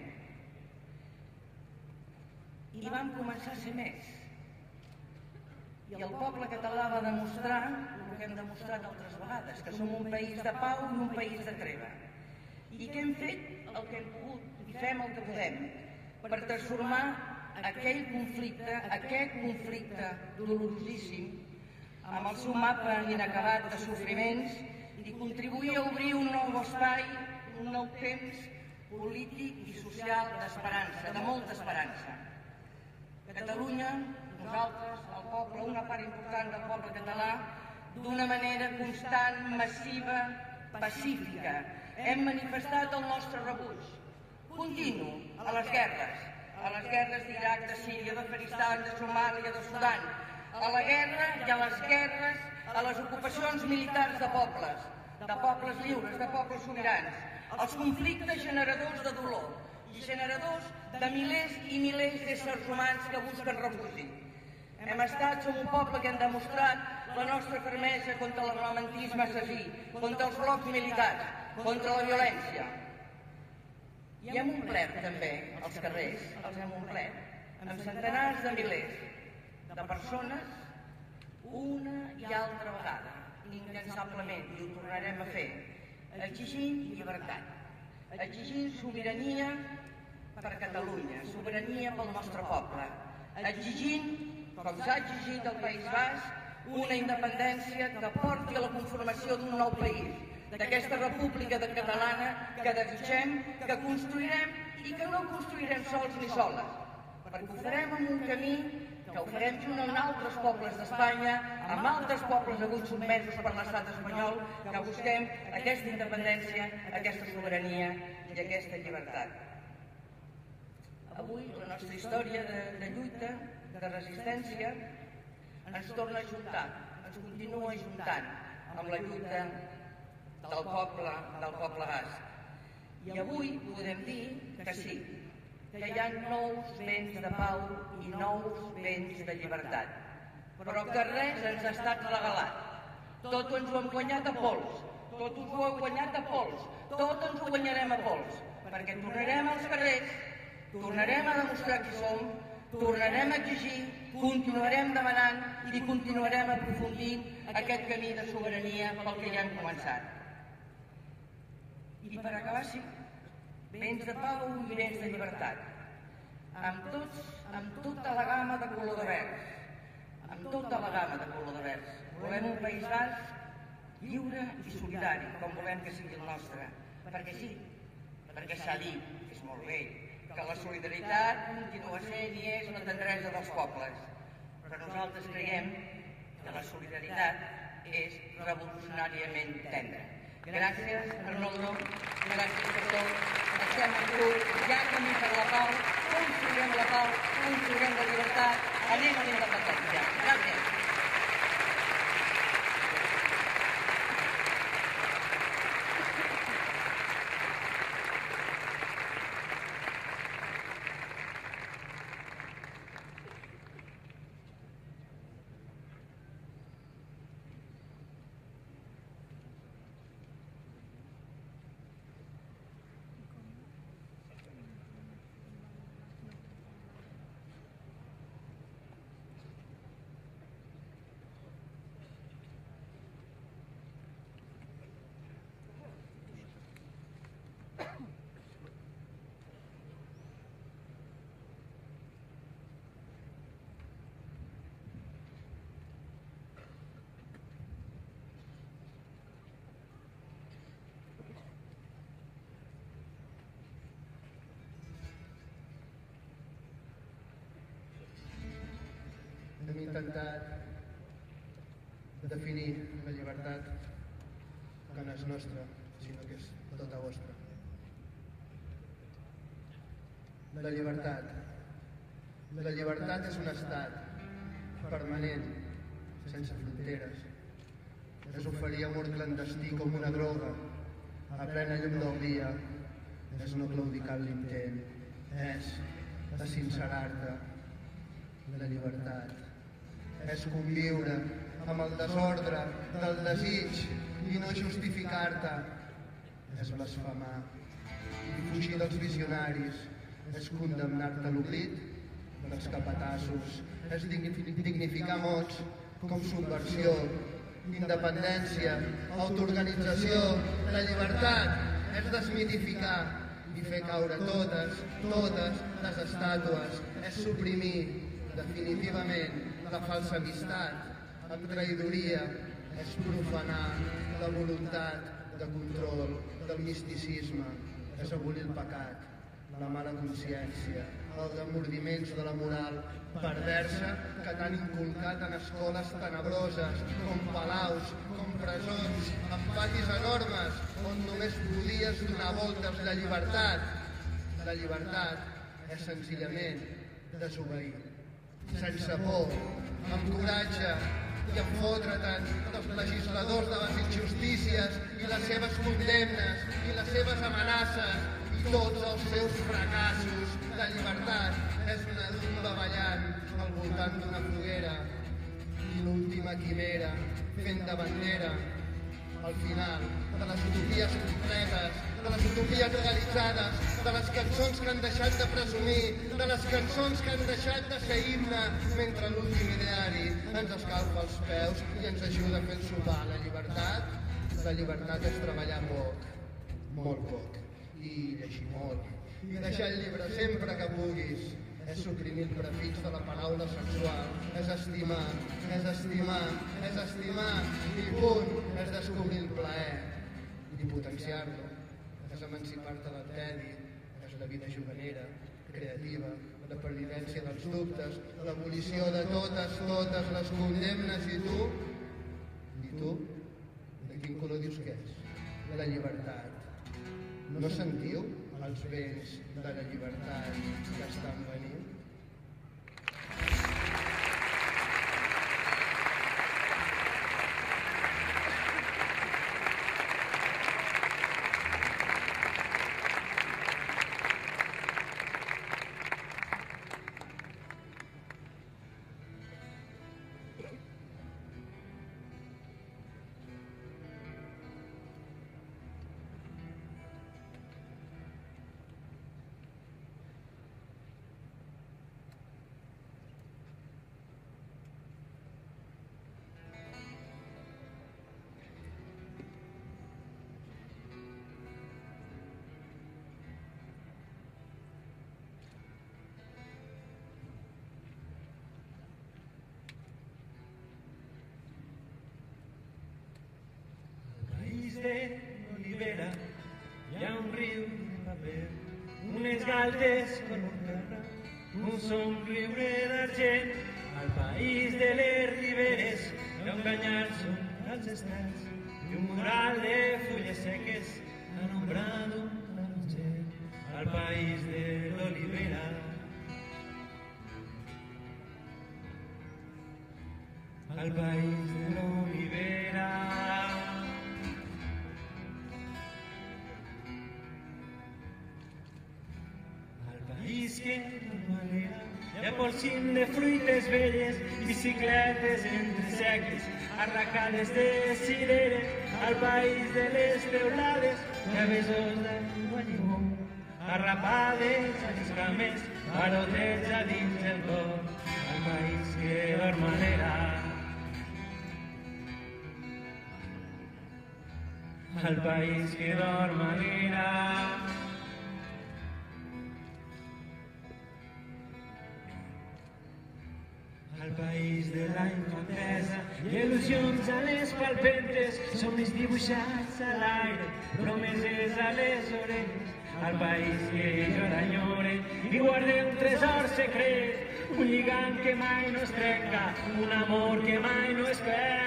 I vam començar a ser més. I el poble català va demostrar el que hem demostrat altres vegades, que som un país de pau i un país de treva. I que hem fet el que hem pogut i fem el que podem per transformar aquell conflicte, aquest conflicte dolorosíssim, amb el seu mapa inacabat de sofriments i contribuir a obrir un nou espai, un nou temps polític i social d'esperança, de molta esperança. Catalunya, nosaltres, el poble, una part important del poble català, d'una manera constant, massiva pacífica. Hem manifestat el nostre rebuig continu a les guerres, a les guerres d'Iraq, de Síria, d'Afganistan, de Somàlia, de Sudan, a la guerra i a les guerres, a les ocupacions militars de pobles, de pobles lliures, de pobles sobirans, als conflictes generadors de dolor i generadors de milers i milers d'éssers humans que busquen refugi. Hem estat, som un poble que hem demostrat la nostra fermesa contra l'armamentisme assassí, contra els blocs militars, contra la violència. I hem omplert també els carrers, els hem omplert, amb centenars de milers de persones una i altra vegada, incansablement, i ho tornarem a fer, exigint llibertat, exigint sobirania per a Catalunya, sobirania pel nostre poble, exigint, com s'ha exigit al País Basc, una independència que porti a la conformació d'un nou país, d'aquesta república catalana que desitgem, que construirem i que no construirem sols ni soles, perquè ho farem en un camí que ho farem junt amb altres pobles d'Espanya, amb altres pobles haguts sotmesos per l'estat espanyol, que busquem aquesta independència, aquesta sobirania i aquesta llibertat. Avui la nostra història de, de lluita, de resistència, ens torna a ajuntar, ens continua ajuntant amb la lluita del poble, del poble basc. I avui podem dir que sí, que hi ha nous vents de pau i nous vents de llibertat, però que res ens ha estat regalat. Tot ens ho hem guanyat a pols, tot us ho heu guanyat a pols, tot ens ho guanyarem a pols, perquè tornarem als carrers, tornarem a demostrar qui som, tornarem a exigir, continuarem demanant i continuarem aprofundint aquest camí de sobirania pel que ja hem començat. I per acabar, sí, vents de pau i vents de llibertat, amb tots, amb tota la gamma de color de verds, amb tota la gamma de color de verds. Volem un País Basc lliure i solidari, com volem que sigui el nostre, perquè sí, perquè s'ha dit, que és molt bé, que la solidaritat continua sent i és la tendresa dels pobles, però nosaltres creiem que la solidaritat és revolucionàriament tendra. Gràcies, Arnoldo, gràcies per tot, estem amb tu, ja camí per la pau, construirem la pau, construirem la llibertat, anem a la independència. Gràcies.
Hem intentat definir la llibertat que no és nostra, sinó que és tota vostra. La llibertat. La llibertat és un estat permanent, sense fronteres. És oferir amor clandestí com una droga, a plena llum del dia. És no claudicar l'intent, és sincerar-te. La llibertat és conviure amb el desordre del desig i no justificar-te. És blasfemar i fugir dels visionaris. És condemnar-te a l'oblit dels capatassos. És dignificar mots com subversió, independència, autoorganització. La llibertat és desmitificar i fer caure totes, totes les estàtues. És suprimir definitivament la falsa amistat amb traïdoria. És profanar la voluntat de control del misticisme. És abolir el pecat, la mala consciència, els remordiments de la moral perversa que t'han inculcat en escoles tenebroses, com palaus, com presons, amb patis enormes, on només podies donar voltes. La llibertat, la llibertat és senzillament desobeir, sense por, amb coratge, i en fotre-te'n dels legisladors de les injustícies i les seves condemnes i les seves amenaces i tots els seus fracassos. La llibertat és una dumba ballant al voltant d'una foguera i l'última quimera fent de bandera al final de les utopies concretes, de les utopies realitzades, de les cançons que han deixat de presumir, de les cançons que han deixat de ser himne, mentre l'últim ideari ens escalfa els peus i ens ajuda a fer el sopar. La llibertat, la llibertat és treballar poc, molt poc, i llegir molt, i deixar el llibre sempre que puguis. És suprimir el prefix de la paraula sexual, és estimar, és estimar, és estimar, i punt, és descobrir el plaer i potenciar-lo, és emancipar-te del tedi, és la vida juganera, creativa, la pervivència dels dubtes, l'abolició de totes, totes les condemnes. I tu, i tu, de quin color dius que és? La llibertat. No sentiu els vents de la llibertat que estan venint?
L'olivera, hi ha un riu de paper, unes galtes con un terra, un somriure d'argent. Al país de les riberes hi ha un canyar sobre els estels i un mural de fulles seques anombrado una noche. Al país de l'olivera, al país de l'olivera. Que manera, hi ha polsim de fruites velles, bicicletes entre seques, arracades de cireres. Al país de les teulades hi ha besos de guanyó, arrapades a les cames, barotets a dins del cor. Al país que dorm a l'era, al país que dorm a l'era. Al país de la infantesa, il·lusions a les palpentes, somnis dibuixats a l'aire, promeses a les orelles. Al país que jo l'enyore i guarde un tresor secret, un lligam que mai no es trenca, un amor que mai no es perd.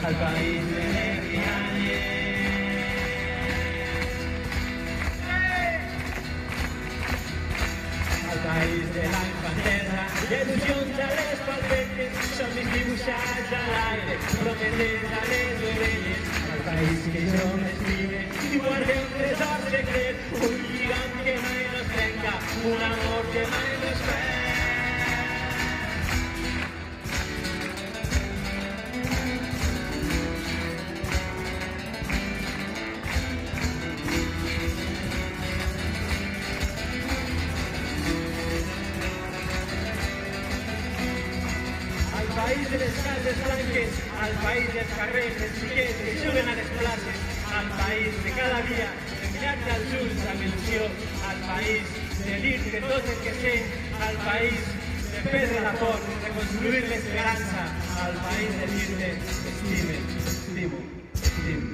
al país de Riañez. Al país de la infantesa, il·lusions a les palpetes, somnis dibuixats a l'aire, promeses a les orelles. Al país que jo m'estime i guardé un tresor secret, un lligam que mai no es trenca, un amor que mai no es perd. Al país de les cases blanques, al país dels carrers, dels xiquets que juguen a les places, al país de cada dia, de mirar-te als ulls amb il·lusió, al país de dir-te tot el que sé, al país de perdre la por, de construir l'esperança, al país de dir-te estime, estimo, estimo.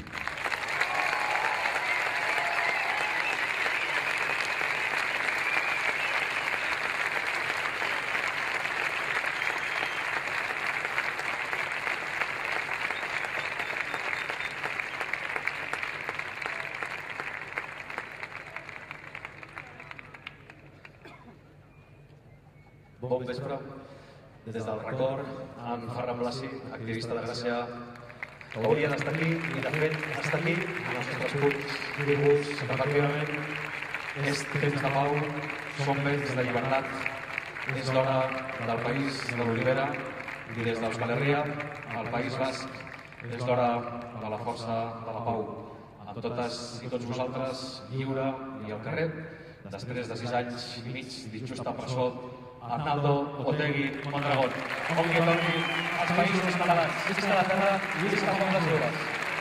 Bon vespre. Des del record, en Ferran Blasi, activista de Gràcia, que hauria d'estar aquí i, de fet, està aquí, en els nostres punts, dir-vos que, efectivament, és temps de pau, som temps de llibertat, és l'hora del país de l'Olivera i des d'Euskal Herria, al País Basc, és l'hora de la força de la pau. Amb totes i tots vosaltres, lliure i al carrer, després de sis anys i mig d'injusta presó, Arnaldo Otegi Mondragón. Com que torni als països catalans. Visca la terra i visca com les joves.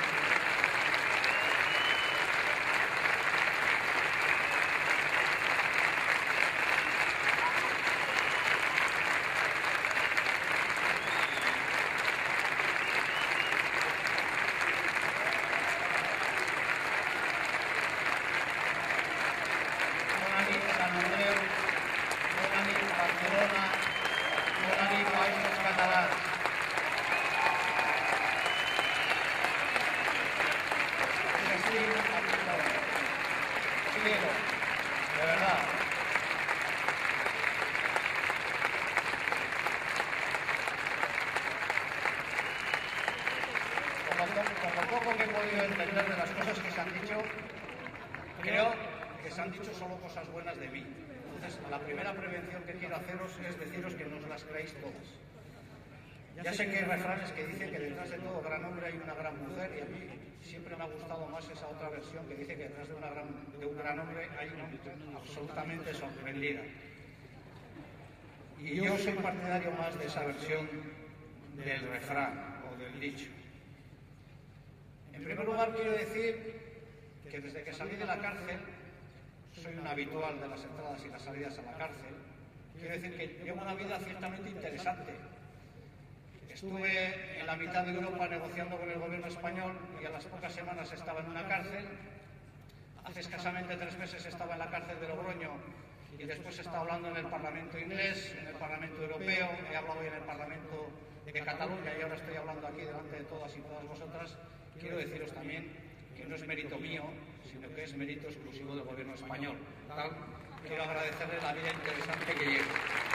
Bona nit, Sant Andreu. Bona nit, Barcelona. Bona nit, Països Catalans. Sí, Cielo, de verdad. Como, como poco que he podido entender de las cosas que se han dicho, creo que se han dicho solo cosas buenas de mí. Entonces, la primera prevención que quiero haceros es deciros que no os las creáis todas. Ya sé que hay refranes que dicen que detrás de todo gran hombre hay una gran mujer, y a mí siempre me ha gustado más esa otra versión que dice que detrás de, una gran, de un gran hombre hay una mujer absolutamente sorprendida. Y yo soy partidario más de esa versión del refrán o del dicho. En primer lugar, quiero decir que desde que salí de la cárcel, soy un habitual de las entradas y las salidas a la cárcel, quiero decir que llevo una vida ciertamente interesante. Estuve en la mitad de Europa negociando con el gobierno español y a las pocas semanas estaba en una cárcel. Hace escasamente tres meses estaba en la cárcel de Logroño y después he estado hablando en el Parlamento inglés, en el Parlamento europeo, he hablado hoy en el Parlamento de Cataluña y ahora estoy hablando aquí delante de todas y todas vosotras. Quiero deciros también que no es mérito mío, sino que es mérito exclusivo del gobierno español. Tal, quiero agradecerle la vida interesante que llevo.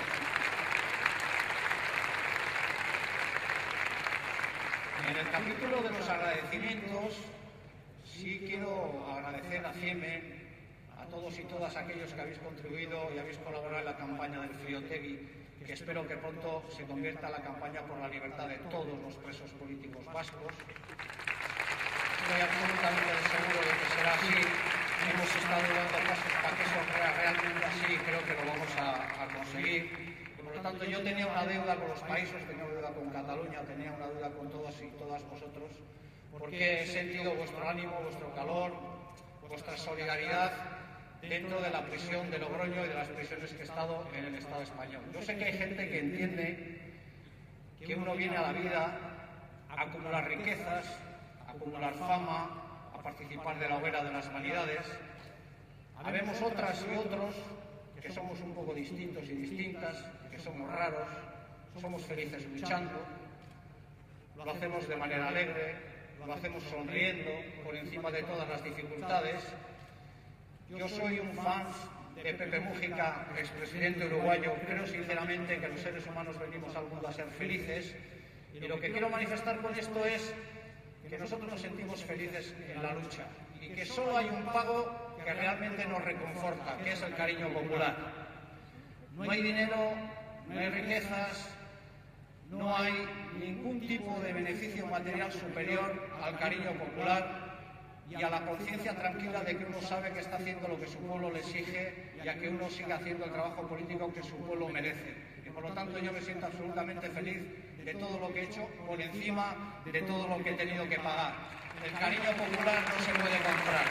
En el capítulo de los agradecimientos, sí quiero agradecer a CIEME, a todos y todas aquellos que habéis contribuido y habéis colaborado en la campaña del Friotegui, que espero que pronto se convierta en la campaña por la libertad de todos los presos políticos vascos. Estoy absolutamente seguro de que será así. Hemos estado dando pasos para que eso sea realmente así y creo que lo vamos a, a conseguir. Por lo tanto, yo tenía una deuda con los países, tenía una deuda con Cataluña, tenía una deuda con todas y todas vosotros, porque he sentido vuestro ánimo, vuestro calor, vuestra solidaridad dentro de la prisión de Logroño y de las prisiones que he estado en el Estado español. Yo sé que hay gente que entiende que uno viene a la vida a acumular riquezas, a acumular fama, a participar de la hoguera de las vanidades. Habemos otras y otros que somos un poco distintos y distintas, que somos raros, somos felices luchando. Lo lo hacemos de manera alegre, lo hacemos sonriendo por encima de todas las dificultades. Yo soy un fan de Pepe Mújica, expresidente uruguayo. Creo sinceramente que los seres humanos venimos al mundo a ser felices, y lo que quiero manifestar con esto es que nosotros nos sentimos felices en la lucha y que solo hay un pago que realmente nos reconforta, que es el cariño popular. No hay dinero, no hay riquezas, no hay ningún tipo de beneficio material superior al cariño popular y a la conciencia tranquila de que uno sabe que está haciendo lo que su pueblo le exige y a que uno siga haciendo el trabajo político que su pueblo merece. Y por lo tanto yo me siento absolutamente feliz de todo lo que he hecho por encima de todo lo que he tenido que pagar. El cariño popular no se puede comprar.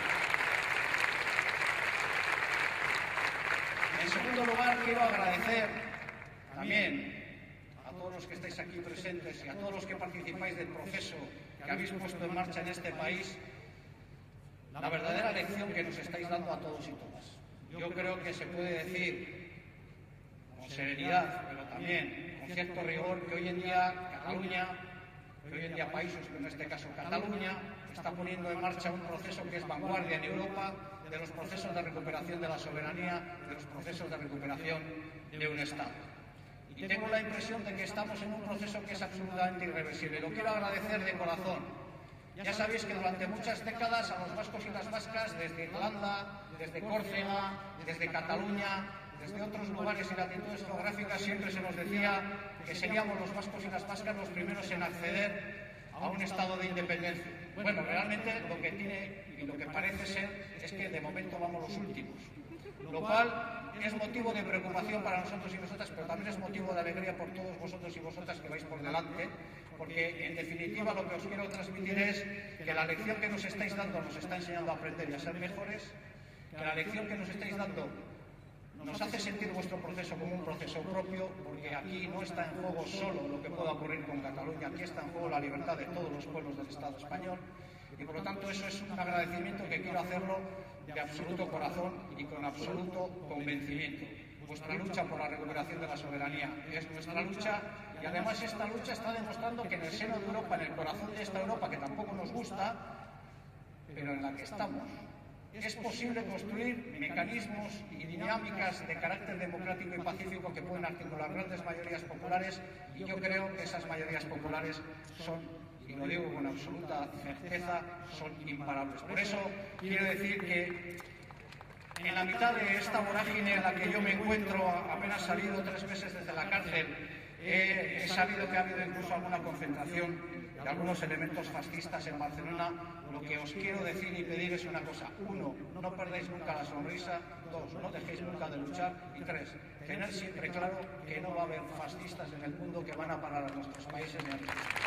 En segundo lugar, quiero agradecer también a todos los que estáis aquí presentes y a todos los que participáis del proceso que habéis puesto en marcha en este país, la verdadera lección que nos estáis dando a todos y todas. Yo creo que se puede decir con serenidad, pero también con cierto rigor, que hoy en día Cataluña, que hoy en día países, en este caso Cataluña, está poniendo en marcha un proceso que es vanguardia en Europa de los procesos de recuperación de la soberanía, de los procesos de recuperación de un Estado. Y tengo la impresión de que estamos en un proceso que es absolutamente irreversible. Lo quiero agradecer de corazón. Ya sabéis que durante muchas décadas a los vascos y las vascas, desde Irlanda, desde Córcega, desde Cataluña, desde otros lugares y latitudes geográficas, siempre se nos decía que seríamos los vascos y las vascas los primeros en acceder a un estado de independencia. Bueno, realmente lo que tiene y lo que parece ser es que de momento vamos los últimos, lo cual es motivo de preocupación para nosotros y nosotras, pero también es motivo de alegría por todos vosotros y vosotras que vais por delante, porque en definitiva lo que os quiero transmitir es que la lección que nos estáis dando nos está enseñando a aprender y a ser mejores, que la lección que nos estáis dando nos hace sentir vuestro proceso como un proceso propio, porque aquí no está en juego solo lo que pueda ocurrir con Cataluña, aquí está en juego la libertad de todos los pueblos del Estado español, y por lo tanto eso es un agradecimiento que quiero hacerlo de absoluto corazón y con absoluto convencimiento. Vuestra lucha por la recuperación de la soberanía es nuestra lucha, y además esta lucha está demostrando que en el seno de Europa, en el corazón de esta Europa que tampoco nos gusta, pero en la que estamos, es posible construir mecanismos y dinámicas de carácter democrático y pacífico que pueden articular grandes mayorías populares, y yo creo que esas mayorías populares son, y lo digo con absoluta certeza, son imparables. Por eso quiero decir que en la mitad de esta vorágine en la que yo me encuentro, apenas salido tres meses desde la cárcel, he, he sabido que ha habido incluso alguna concentración de algunos elementos fascistas en Barcelona. Lo que os quiero decir y pedir es una cosa: uno, no perdáis nunca la sonrisa; dos, no dejéis nunca de luchar; y tres, tener siempre claro que no va a haber fascistas en el mundo que van a parar a nuestros países ni a nuestros países.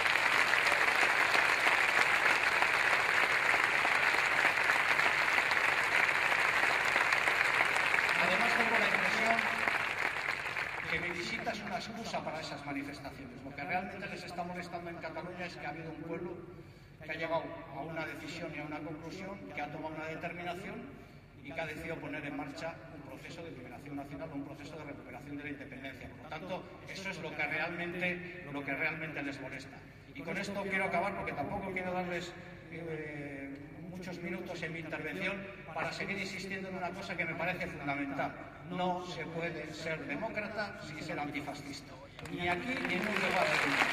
Además tengo la impresión que mi visita es una excusa para esas manifestaciones. Lo que realmente les está molestando en Cataluña es que ha habido un pueblo que ha llegado a una decisión y a una conclusión, que ha tomado una determinación y que ha decidido poner en marcha un proceso de liberación nacional, un proceso de recuperación de la independencia. Por lo tanto, eso es lo que realmente, lo que realmente les molesta. Y con esto quiero acabar, porque tampoco quiero darles eh, muchos minutos en mi intervención para seguir insistiendo en una cosa que me parece fundamental. No se puede ser demócrata sin ser antifascista, ni aquí ni en un lugar del mundo.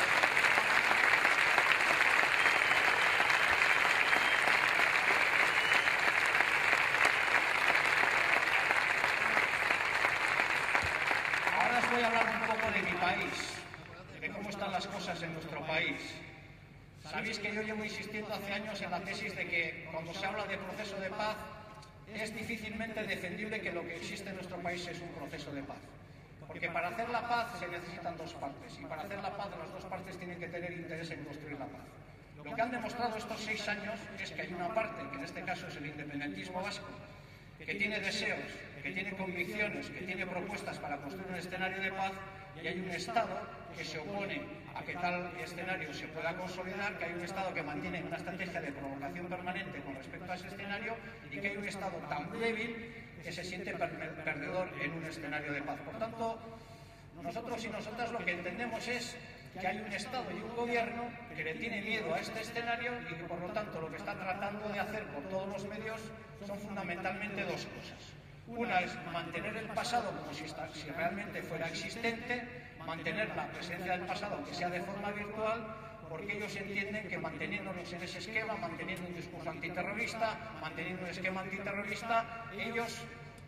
Ahora os voy a hablar un poco de mi país, de cómo están las cosas en nuestro país. Sabéis que yo llevo insistiendo hace años en la tesis de que cuando se habla de proceso de paz, es difícilmente defendible que lo que existe en nuestro país es un proceso de paz. Porque para hacer la paz se necesitan dos partes, y para hacer la paz las dos partes tienen que tener interés en construir la paz. Lo que han demostrado estos seis años es que hay una parte, que en este caso es el independentismo vasco, que tiene deseos, que tiene convicciones, que tiene propuestas para construir un escenario de paz, y hay un Estado que se opone a que tal escenario se pueda consolidar, que hay un Estado que mantiene una estrategia de provocación permanente con respecto a ese escenario, y que hay un Estado tan débil que se siente per- perdedor en un escenario de paz. Por tanto, nosotros y nosotras lo que entendemos es que hay un Estado y un gobierno que le tiene miedo a este escenario y que por lo tanto lo que está tratando de hacer por todos los medios son fundamentalmente dos cosas. Una es mantener el pasado como si, está, si realmente fuera existente, mantener la presencia del pasado aunque sea de forma virtual, porque ellos entienden que manteniéndonos en ese esquema, manteniendo un discurso antiterrorista, manteniendo un esquema antiterrorista, ellos,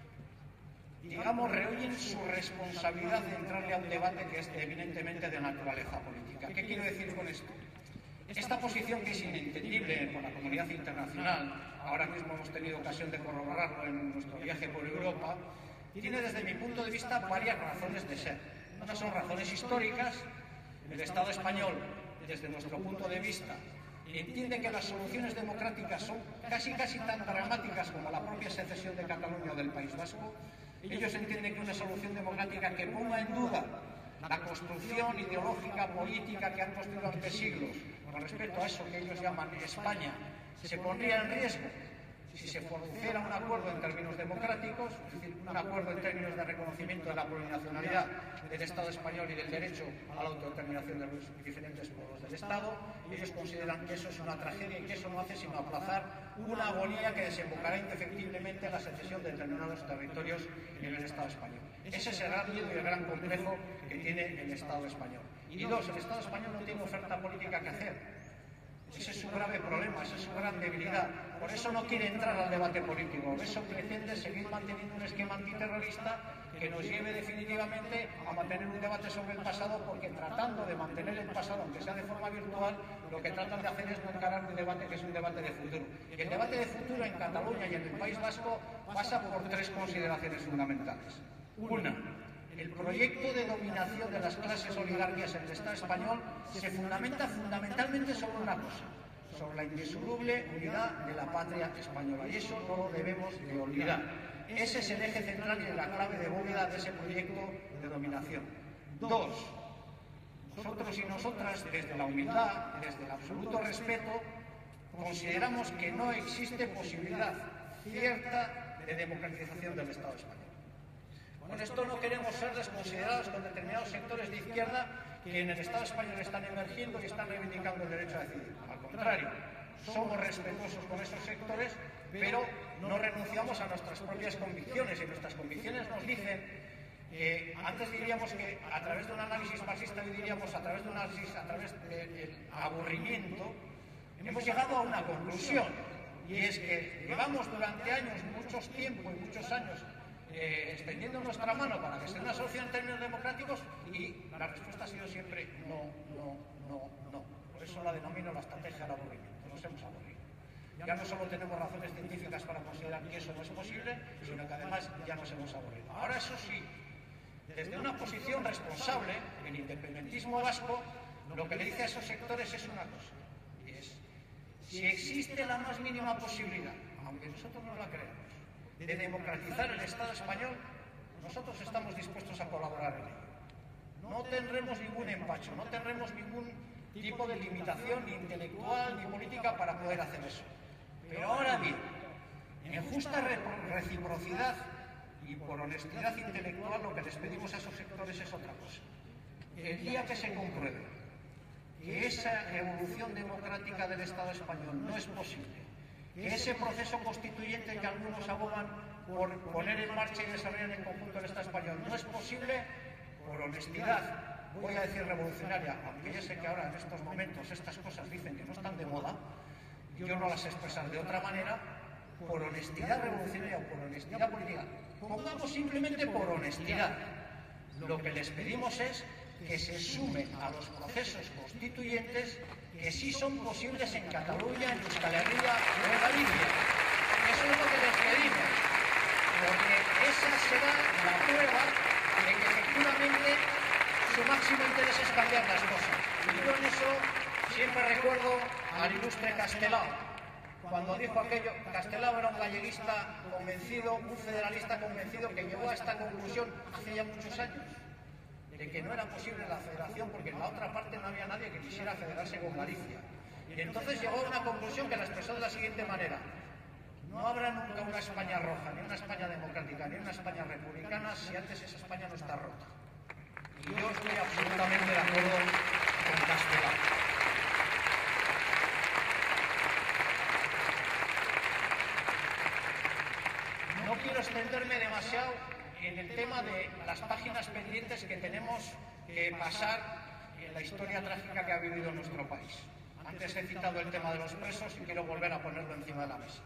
digamos, rehuyen su responsabilidad de entrarle a un debate que es evidentemente de naturaleza política. ¿Qué quiero decir con esto? Esta posición, que es inentendible por la comunidad internacional, ahora mismo hemos tenido ocasión de corroborarlo en nuestro viaje por Europa, tiene desde mi punto de vista varias razones de ser. Unas son razones históricas. El Estado español, desde nuestro punto de vista, entiende que las soluciones democráticas son casi casi tan dramáticas como la propia secesión de Cataluña o del País Vasco. Ellos entienden que una solución democrática que ponga en duda la construcción ideológica, política que han construido durante siglos con respecto a eso que ellos llaman España, se pondría en riesgo si se produciera un acuerdo en términos democráticos, es decir, un acuerdo en términos de reconocimiento de la plurinacionalidad del Estado español y del derecho a la autodeterminación de los diferentes pueblos del Estado. Ellos consideran que eso es una tragedia y que eso no hace sino aplazar una agonía que desembocará indefectiblemente en la secesión de determinados territorios en el Estado español. Ese es el gran miedo y el gran complejo que tiene el Estado español. Y dos, el Estado español no tiene oferta política que hacer. Ese es su grave problema, esa es su gran debilidad. Por eso no quiere entrar al debate político. Por eso pretende seguir manteniendo un esquema antiterrorista que nos lleve definitivamente a mantener un debate sobre el pasado, porque tratando de mantener el pasado, aunque sea de forma virtual, lo que tratan de hacer es no encarar un debate que es un debate de futuro. Y el debate de futuro en Cataluña y en el País Vasco pasa por tres consideraciones fundamentales. Una, el proyecto de dominación de las clases oligárquicas en el Estado español se fundamenta fundamentalmente sobre una cosa, sobre la indisoluble unidad de la patria española, y eso no lo debemos de olvidar. Ese es el eje central y la clave de bóveda de ese proyecto de dominación. Dos, nosotros y nosotras, desde la humildad, desde el absoluto respeto, consideramos que no existe posibilidad cierta de democratización del Estado español. Con esto no queremos ser desconsiderados con determinados sectores de izquierda que en el Estado español están emergiendo y están reivindicando el derecho a decidir. Al contrario, somos respetuosos con esos sectores, pero no renunciamos a nuestras propias convicciones, y nuestras convicciones nos dicen que antes diríamos que a través de un análisis marxista, hoy diríamos a través de un análisis, a través del aburrimiento, hemos llegado a una conclusión, y es que llevamos durante años, muchos tiempos y muchos años, Eh, extendiendo nuestra mano para que sea una solución en términos democráticos, y la respuesta ha sido siempre no, no, no, no. Por eso la denomino la estrategia del aburrimiento. Nos hemos aburrido. Ya no solo tenemos razones científicas para considerar que eso no es posible, sino que además ya nos hemos aburrido. Ahora, eso sí, desde una posición responsable, el independentismo vasco lo que le dice a esos sectores es una cosa, y es: si existe la más mínima posibilidad, aunque nosotros no la creemos, de democratizar el Estado español, nosotros estamos dispuestos a colaborar en ello. No tendremos ningún empacho, no tendremos ningún tipo de limitación ni intelectual ni política para poder hacer eso. Pero ahora bien, en justa reciprocidad y por honestidad intelectual, lo que les pedimos a esos sectores es otra cosa. El día que se compruebe que esa revolución democrática del Estado español no es posible, que ese proceso constituyente que algunos abogan por poner en marcha y desarrollar en conjunto el Estado español no es posible, por honestidad, voy a decir revolucionaria, aunque ya sé que ahora en estos momentos estas cosas dicen que no están de moda, yo no las expresar de otra manera, por honestidad revolucionaria o por honestidad política, pongamos simplemente por honestidad, lo que les pedimos es que se sumen a los procesos constituyentes que sí son posibles en Cataluña, en Euskal Herria o en Galicia. Eso es lo que les pedimos, porque esa será la prueba de que efectivamente su máximo interés es cambiar las cosas. Y yo en eso siempre recuerdo al ilustre Castelao, cuando dijo aquello. Castelao era un galleguista convencido, un federalista convencido, que llegó a esta conclusión hace ya muchos años, de que no era posible la federación porque en la otra parte no había nadie que quisiera federarse con Galicia. Y entonces llegó a una conclusión que la expresó de la siguiente manera: no habrá nunca una España roja, ni una España democrática, ni una España republicana si antes esa España no está rota. Y yo estoy absolutamente de acuerdo con castellano. No quiero extenderme demasiado en el tema de las páginas pendientes que tenemos que pasar en la historia trágica que ha vivido nuestro país. Antes he citado el tema de los presos y quiero volver a ponerlo encima de la mesa.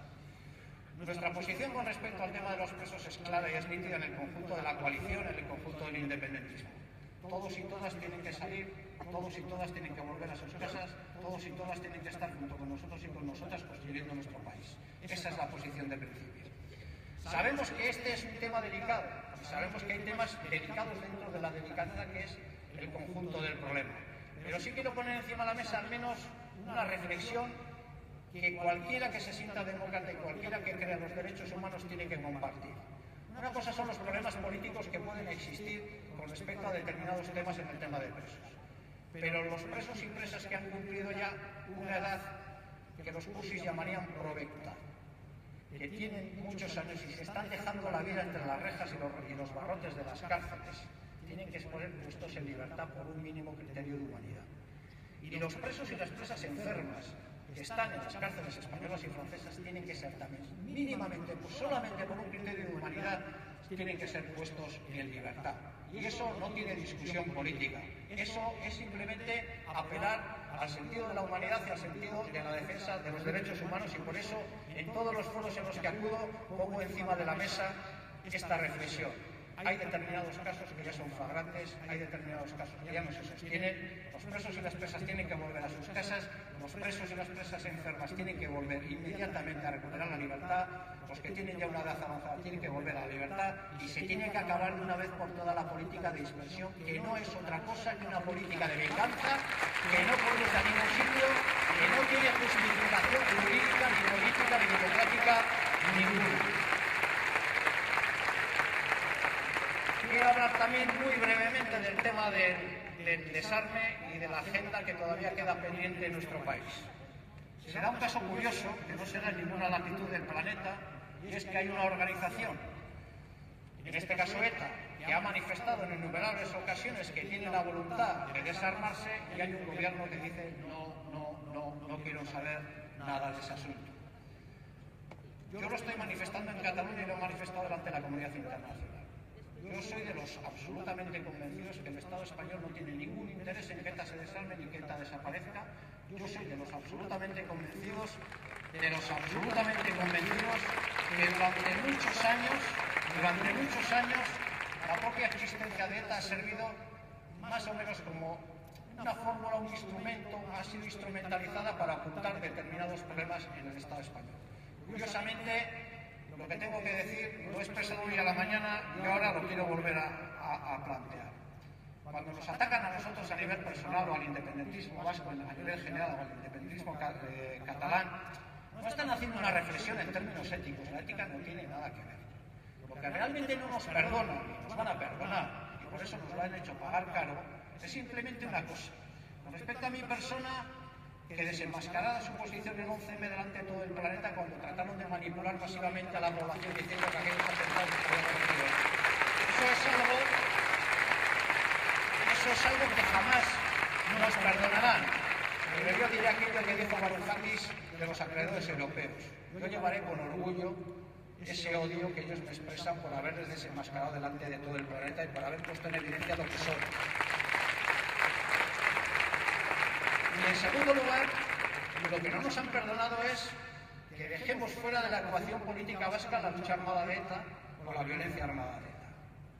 Nuestra posición con respecto al tema de los presos es clara y es nítida en el conjunto de la coalición, en el conjunto del independentismo. Todos y todas tienen que salir, todos y todas tienen que volver a sus casas, todos y todas tienen que estar junto con nosotros y con nosotras construyendo nuestro país. Esa es la posición de principio. Sabemos que este es un tema delicado, y sabemos que hay temas delicados dentro de la delicadeza que es el conjunto del problema. Pero sí quiero poner encima de la mesa al menos una reflexión que cualquiera que se sienta demócrata y cualquiera que crea en los derechos humanos tiene que compartir. Una cosa son los problemas políticos que pueden existir con respecto a determinados temas en el tema de presos. Pero los presos y presas que han cumplido ya una edad que los cursis llamarían provecta, que tienen muchos años y se están dejando la vida entre las rejas y los, y los barrotes de las cárceles, tienen que ser puestos en libertad por un mínimo criterio de humanidad. Y los presos y las presas enfermas que están en las cárceles españolas y francesas tienen que ser también mínimamente, pues solamente por un criterio de humanidad, tienen que ser puestos en libertad. Y eso no tiene discusión política. Eso es simplemente apelar al sentido de la humanidad y al sentido de la defensa de los derechos humanos, y por eso en todos los foros en los que acudo pongo encima de la mesa esta reflexión. Hay determinados casos que ya son flagrantes, hay determinados casos que ya no se sostienen. Los presos y las presas tienen que volver a sus casas, los presos y las presas enfermas tienen que volver inmediatamente a recuperar la libertad, los que tienen ya una edad avanzada tienen que volver a la libertad, y se tiene que acabar de una vez por todas la política de dispersión, que no es otra cosa que una política de venganza, que no conduce a ningún sitio, que no tiene justificación jurídica, ni política, ni democrática, ninguna. Quiero hablar también muy brevemente del tema del, del desarme y de la agenda que todavía queda pendiente en nuestro país. Se da un caso curioso, que no se da en ninguna latitud del planeta, y es que hay una organización, en este caso ETA, que ha manifestado en innumerables ocasiones que tiene la voluntad de desarmarse, y hay un gobierno que dice no, no, no, no quiero saber nada de ese asunto. Yo lo estoy manifestando en Cataluña y lo he manifestado delante de la comunidad internacional. Yo soy de los absolutamente convencidos que el Estado español no tiene ningún interés en que ETA se desarme ni que ETA desaparezca. Yo soy de los absolutamente convencidos, de los absolutamente convencidos que durante muchos años, durante muchos años, la propia existencia de ETA ha servido más o menos como una fórmula, un instrumento, ha sido instrumentalizada para ocultar determinados problemas en el Estado español. Curiosamente, lo que tengo que decir lo he expresado hoy a la mañana y ahora lo quiero volver a, a, a plantear. Cuando nos atacan a nosotros a nivel personal o al independentismo vasco, a nivel general o al independentismo ca eh, catalán, no están haciendo una reflexión en términos éticos. La ética no tiene nada que ver. Lo que realmente no nos perdonan, y nos van a perdonar, y por eso nos lo han hecho pagar caro, es simplemente una cosa. Con respecto a mi persona, que desenmascarada su posición en once eme delante de todo el planeta cuando trataron de manipular masivamente a la población diciendo que aquellos atentados se habían cometido. Eso es algo, eso es algo que jamás nos perdonarán. Pero yo diré aquello que dijo Varoufakis de los acreedores europeos. Yo llevaré con orgullo ese odio que ellos me expresan por haberles desenmascarado delante de todo el planeta y por haber puesto en evidencia lo que son. Y en segundo lugar, lo que no nos han perdonado es que dejemos fuera de la ecuación política vasca la lucha armada de ETA o la violencia armada de ETA.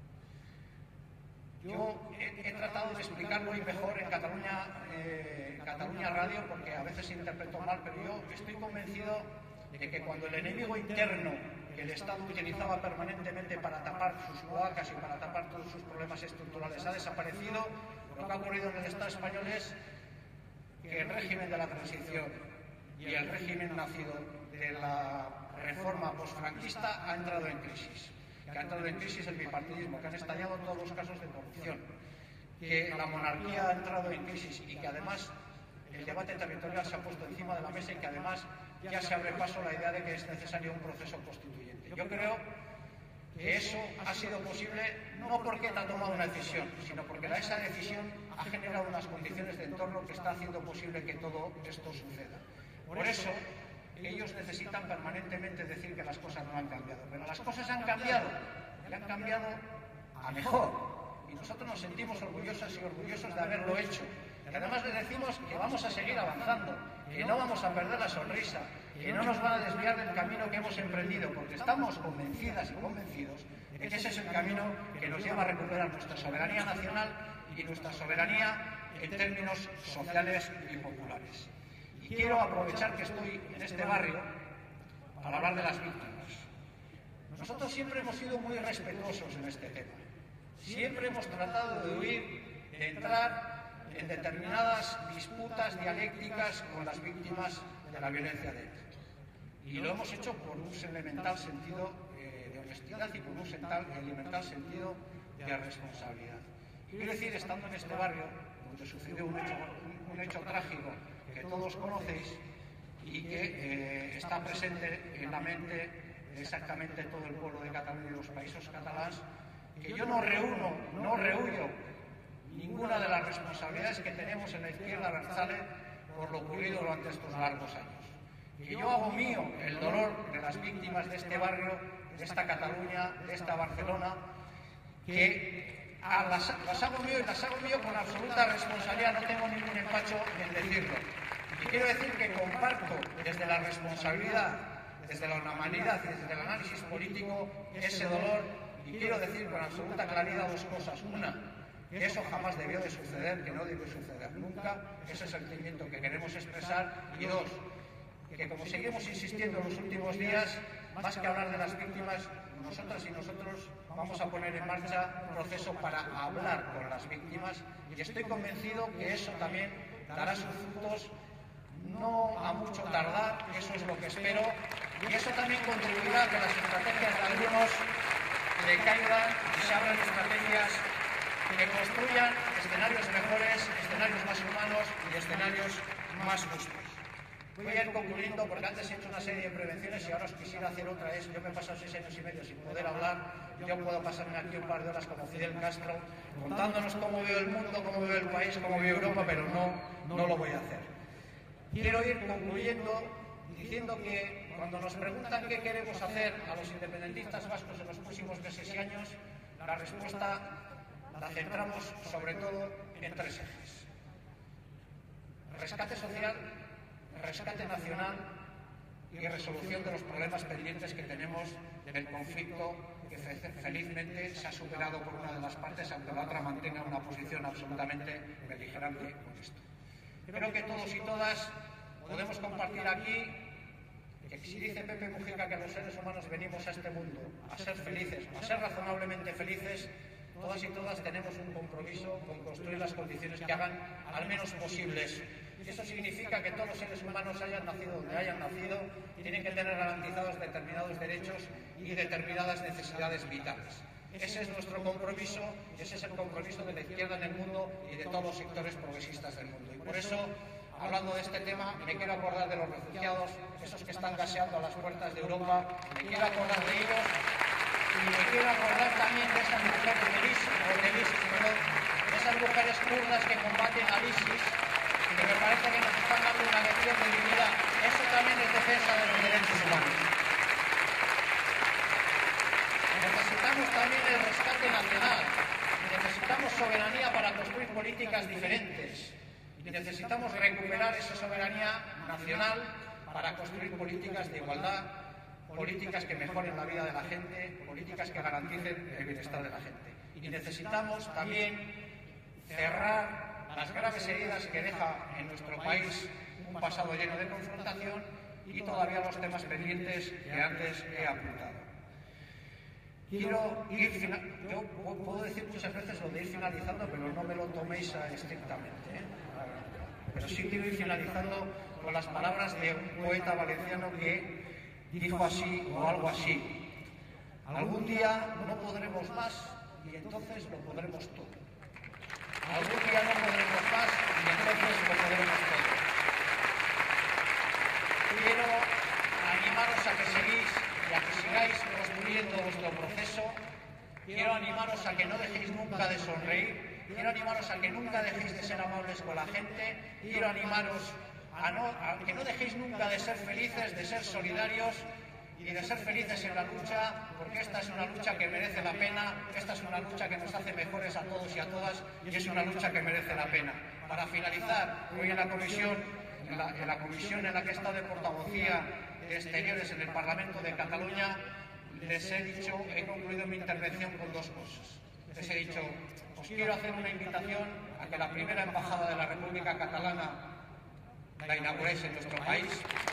Yo he, he tratado de explicarlo y mejor en Cataluña, eh, Cataluña Radio, porque a veces se interpretó mal, pero yo estoy convencido de que cuando el enemigo interno que el Estado utilizaba permanentemente para tapar sus cloacas y para tapar todos sus problemas estructurales ha desaparecido, lo que ha ocurrido en el Estado español es que el régimen de la transición y el régimen nacido de la reforma posfranquista ha entrado en crisis. Que ha entrado en crisis el bipartidismo, que han estallado todos los casos de corrupción, que la monarquía ha entrado en crisis y que además el debate territorial se ha puesto encima de la mesa y que además ya se abre paso la idea de que es necesario un proceso constituyente. Yo creo que eso ha sido posible no porque ETA ha tomado una decisión, sino porque esa decisión ha generado unas condiciones de entorno que está haciendo posible que todo esto suceda. Por eso, ellos necesitan permanentemente decir que las cosas no han cambiado. Pero las cosas han cambiado, y han cambiado a mejor. Y nosotros nos sentimos orgullosas y orgullosos de haberlo hecho. Y además les decimos que vamos a seguir avanzando, que no vamos a perder la sonrisa, que no nos van a desviar del camino que hemos emprendido, porque estamos convencidas y convencidos de que ese es el camino que nos lleva a recuperar nuestra soberanía nacional y nuestra soberanía en términos sociales y populares. Y quiero aprovechar que estoy en este barrio para hablar de las víctimas. Nosotros siempre hemos sido muy respetuosos en este tema. Siempre hemos tratado de huir, de entrar en determinadas disputas dialécticas con las víctimas de la violencia de ETA. Y lo hemos hecho por un elemental sentido eh, de honestidad y por un sental, elemental sentido de responsabilidad. Quiero decir, estando en este barrio, donde sucedió un hecho, un, un hecho trágico que todos conocéis y que eh, está presente en la mente de exactamente todo el pueblo de Cataluña y los países catalans, que yo no reúno, no rehuyo ninguna de las responsabilidades que tenemos en la izquierda abertzale por lo ocurrido durante estos largos años. Que yo hago mío el dolor de las víctimas de este barrio, de esta Cataluña, de esta Barcelona, que a las, las hago mío y las hago mío con absoluta responsabilidad, no tengo ningún empacho en decirlo. Y quiero decir que comparto desde la responsabilidad, desde la humanidad y desde el análisis político ese dolor, y quiero decir con absoluta claridad dos cosas. Una, que eso jamás debió de suceder, que no debe suceder nunca, ese es el sentimiento que queremos expresar. Y dos, que como seguimos insistiendo en los últimos días, más que hablar de las víctimas, nosotras y nosotros vamos a poner en marcha un proceso para hablar con las víctimas, y estoy convencido que eso también dará sus frutos no a mucho tardar, eso es lo que espero, y eso también contribuirá a que las estrategias de algunos decaigan y se abran estrategias que construyan escenarios mejores, escenarios más humanos y escenarios más justos. Voy a ir concluyendo porque antes he hecho una serie de prevenciones y ahora os quisiera hacer otra vez. Yo me he pasado seis años y medio sin poder hablar. Yo puedo pasarme aquí un par de horas como Fidel Castro contándonos cómo veo el mundo, cómo veo el país, cómo veo Europa, pero no, no lo voy a hacer. Quiero ir concluyendo diciendo que cuando nos preguntan qué queremos hacer a los independentistas vascos en los próximos meses y años, la respuesta la centramos sobre todo en tres ejes: rescate social, rescate nacional y resolución de los problemas pendientes que tenemos del conflicto que felizmente se ha superado por una de las partes, aunque la otra mantenga una posición absolutamente beligerante con esto. Creo que todos y todas podemos compartir aquí que si dice Pepe Mujica que los seres humanos venimos a este mundo a ser felices, a ser razonablemente felices, todas y todas tenemos un compromiso con construir las condiciones que hagan al menos posibles. Y eso significa que todos los seres humanos, hayan nacido donde hayan nacido, tienen que tener garantizados determinados derechos y determinadas necesidades vitales. Ese es nuestro compromiso y ese es el compromiso de la izquierda en el mundo y de todos los sectores progresistas del mundo. Y por eso, hablando de este tema, me quiero acordar de los refugiados, esos que están gaseando a las puertas de Europa, me quiero acordar de ellos y me quiero acordar también de esas mujeres de ISIS, o de ISIS, perdón, de esas mujeres kurdas que combaten al ISIS, que me parece que nos están dando una lección de dignidad. Eso también es defensa de los derechos humanos. Necesitamos también el rescate nacional, necesitamos soberanía para construir políticas diferentes y necesitamos recuperar esa soberanía nacional para construir políticas de igualdad, políticas que mejoren la vida de la gente, políticas que garanticen el bienestar de la gente. Y necesitamos también cerrar las graves heridas que deja en nuestro país un pasado lleno de confrontación y todavía los temas pendientes que antes he apuntado. Quiero ir, yo puedo decir muchas veces lo de ir finalizando, pero no me lo toméis estrictamente, ¿eh? Pero sí quiero ir finalizando con las palabras de un poeta valenciano que dijo así o algo así: algún día no podremos más y entonces lo podremos todo. Algún día no podremos más y entonces lo podremos todo. Quiero animaros a que seguís y a que sigáis construyendo vuestro proceso. Quiero animaros a que no dejéis nunca de sonreír quiero animaros a que nunca dejéis de ser amables con la gente, quiero animaros a, no, a que no dejéis nunca de ser felices, de ser solidarios y de ser felices en la lucha, porque esta es una lucha que merece la pena, esta es una lucha que nos hace mejores a todos y a todas y es una lucha que merece la pena. Para finalizar, hoy en la comisión, en la, en la comisión en la que he estado de portavocía de Exteriores en el Parlamento de Cataluña, les he dicho, he concluido mi intervención con dos cosas. Les he dicho, os quiero hacer una invitación a que la primera embajada de la República Catalana la inauguréis en nuestro país.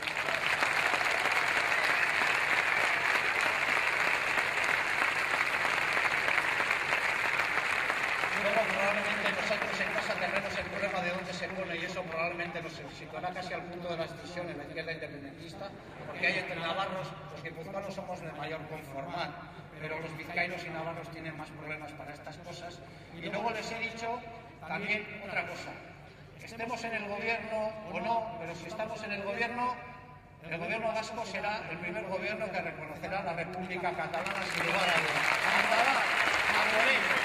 Luego probablemente nosotros en casa tendremos el problema de dónde se pone y eso probablemente nos situará casi al punto de la decisión en la izquierda independentista, porque hay entre navarros, los guipuzcoanos somos de mayor conformar, pero los vizcaínos y navarros tienen más problemas para estas cosas. Y luego les he dicho también otra cosa, estemos en el gobierno o no, pero si estamos en el gobierno, el gobierno vasco será el primer gobierno que reconocerá la República Catalana sin lugar a dudas. Andará a por ello.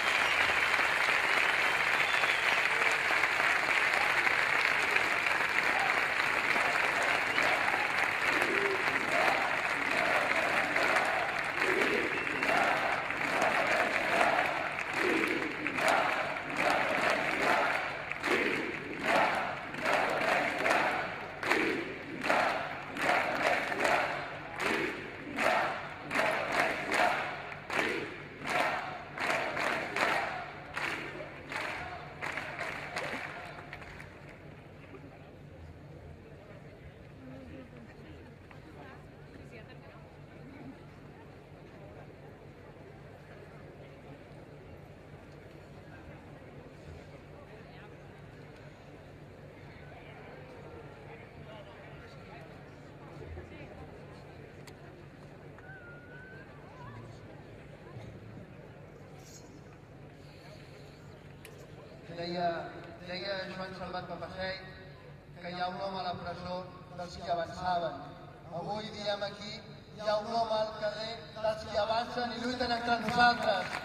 Deia, deia Joan Salvat Papasei que hi ha un home a la presó dels que avançaven. Avui diem aquí, hi ha un home al carrer dels que avancen i lluiten entre nosaltres.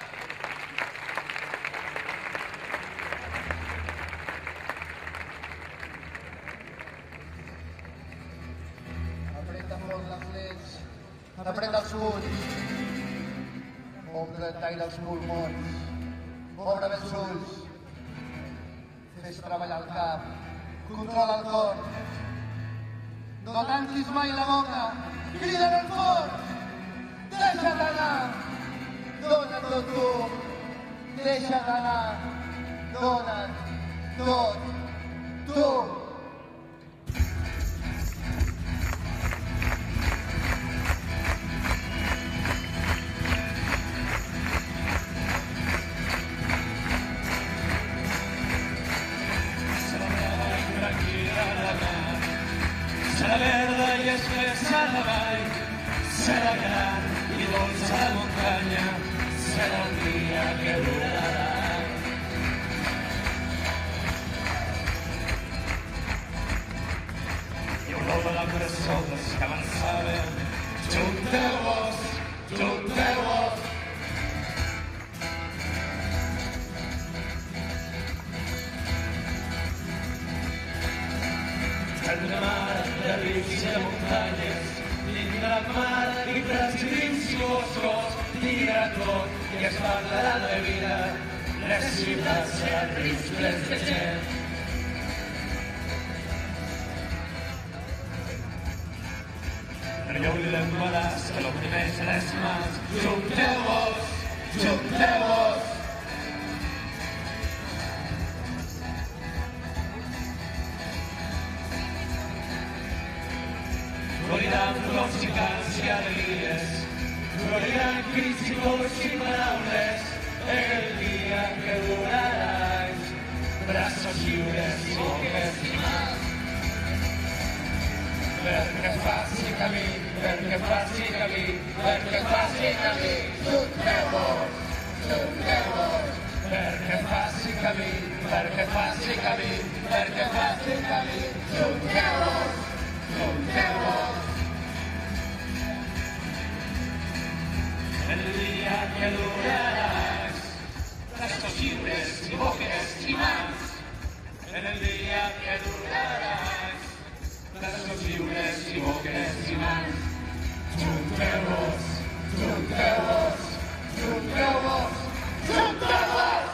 Apreta molt les lents, apreta els ulls, obre l'aire als pulmons, obre bé els ulls, fes treballar el cap, controla el cor. No tanquis mai la boca, crida ben fort, deixa't anar, dona tot tu, deixa't anar, dona't tot tu.
Serà verda i espessa la vall, serà gran i dolça la muntanya, serà el dia que durarà. I olor a la presó dels que avançaven, junteu-vos, junteu-vos. Tindrà mar de rius i de muntanyes, tindrà mar i presidents i boscos, tindrà tot i es parlarà de vida, les ciutats seran rius plens de gent. Relleu-li l'embaràs que l'oprimeix a les mans, junteu-vos, junteu-vos. Floriran flors i cants i alegries, floriran crits i vots i paraules, el dia que durarà anys, braços lliures i boques i mans. Perquè faci camí, perquè faci camí, perquè faci camí, junteu-vos, junteu-vos. Perquè faci camí, perquè faci camí, perquè faci camí, junteu-vos, junteu-vos. El dia que duraràs, braços lliures i boques Junteu-vos, junteu-vos, junteu-vos, junteu-vos!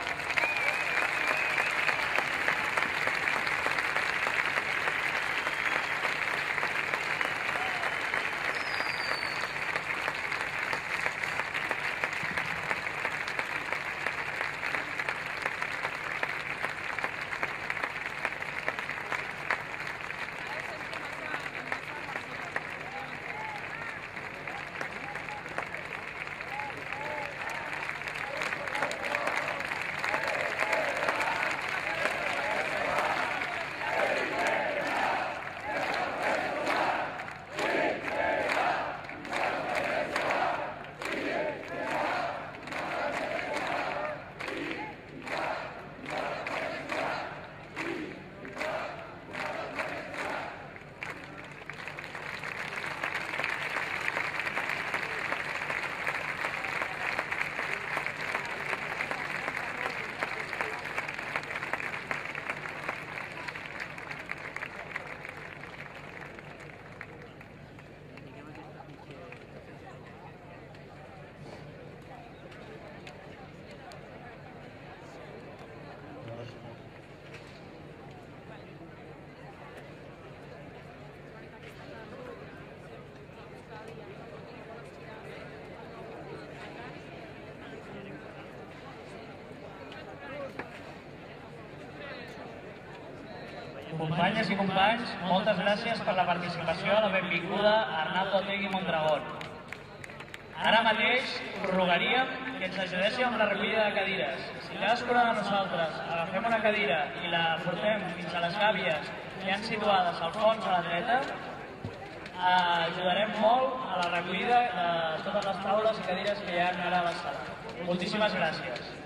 Companyes i companys, moltes gràcies per la participació, la benvinguda a Arnaldo Otegi Mondragón. Ara mateix us rogaríem que ens ajudéssiu amb la recollida de cadires. Si cadascuna de nosaltres agafem una cadira i la portem fins a les gàbies que hi han situades al fons a la dreta, ajudarem molt a la recollida de totes les taules i cadires que hi ha ara a la sala. Moltíssimes gràcies.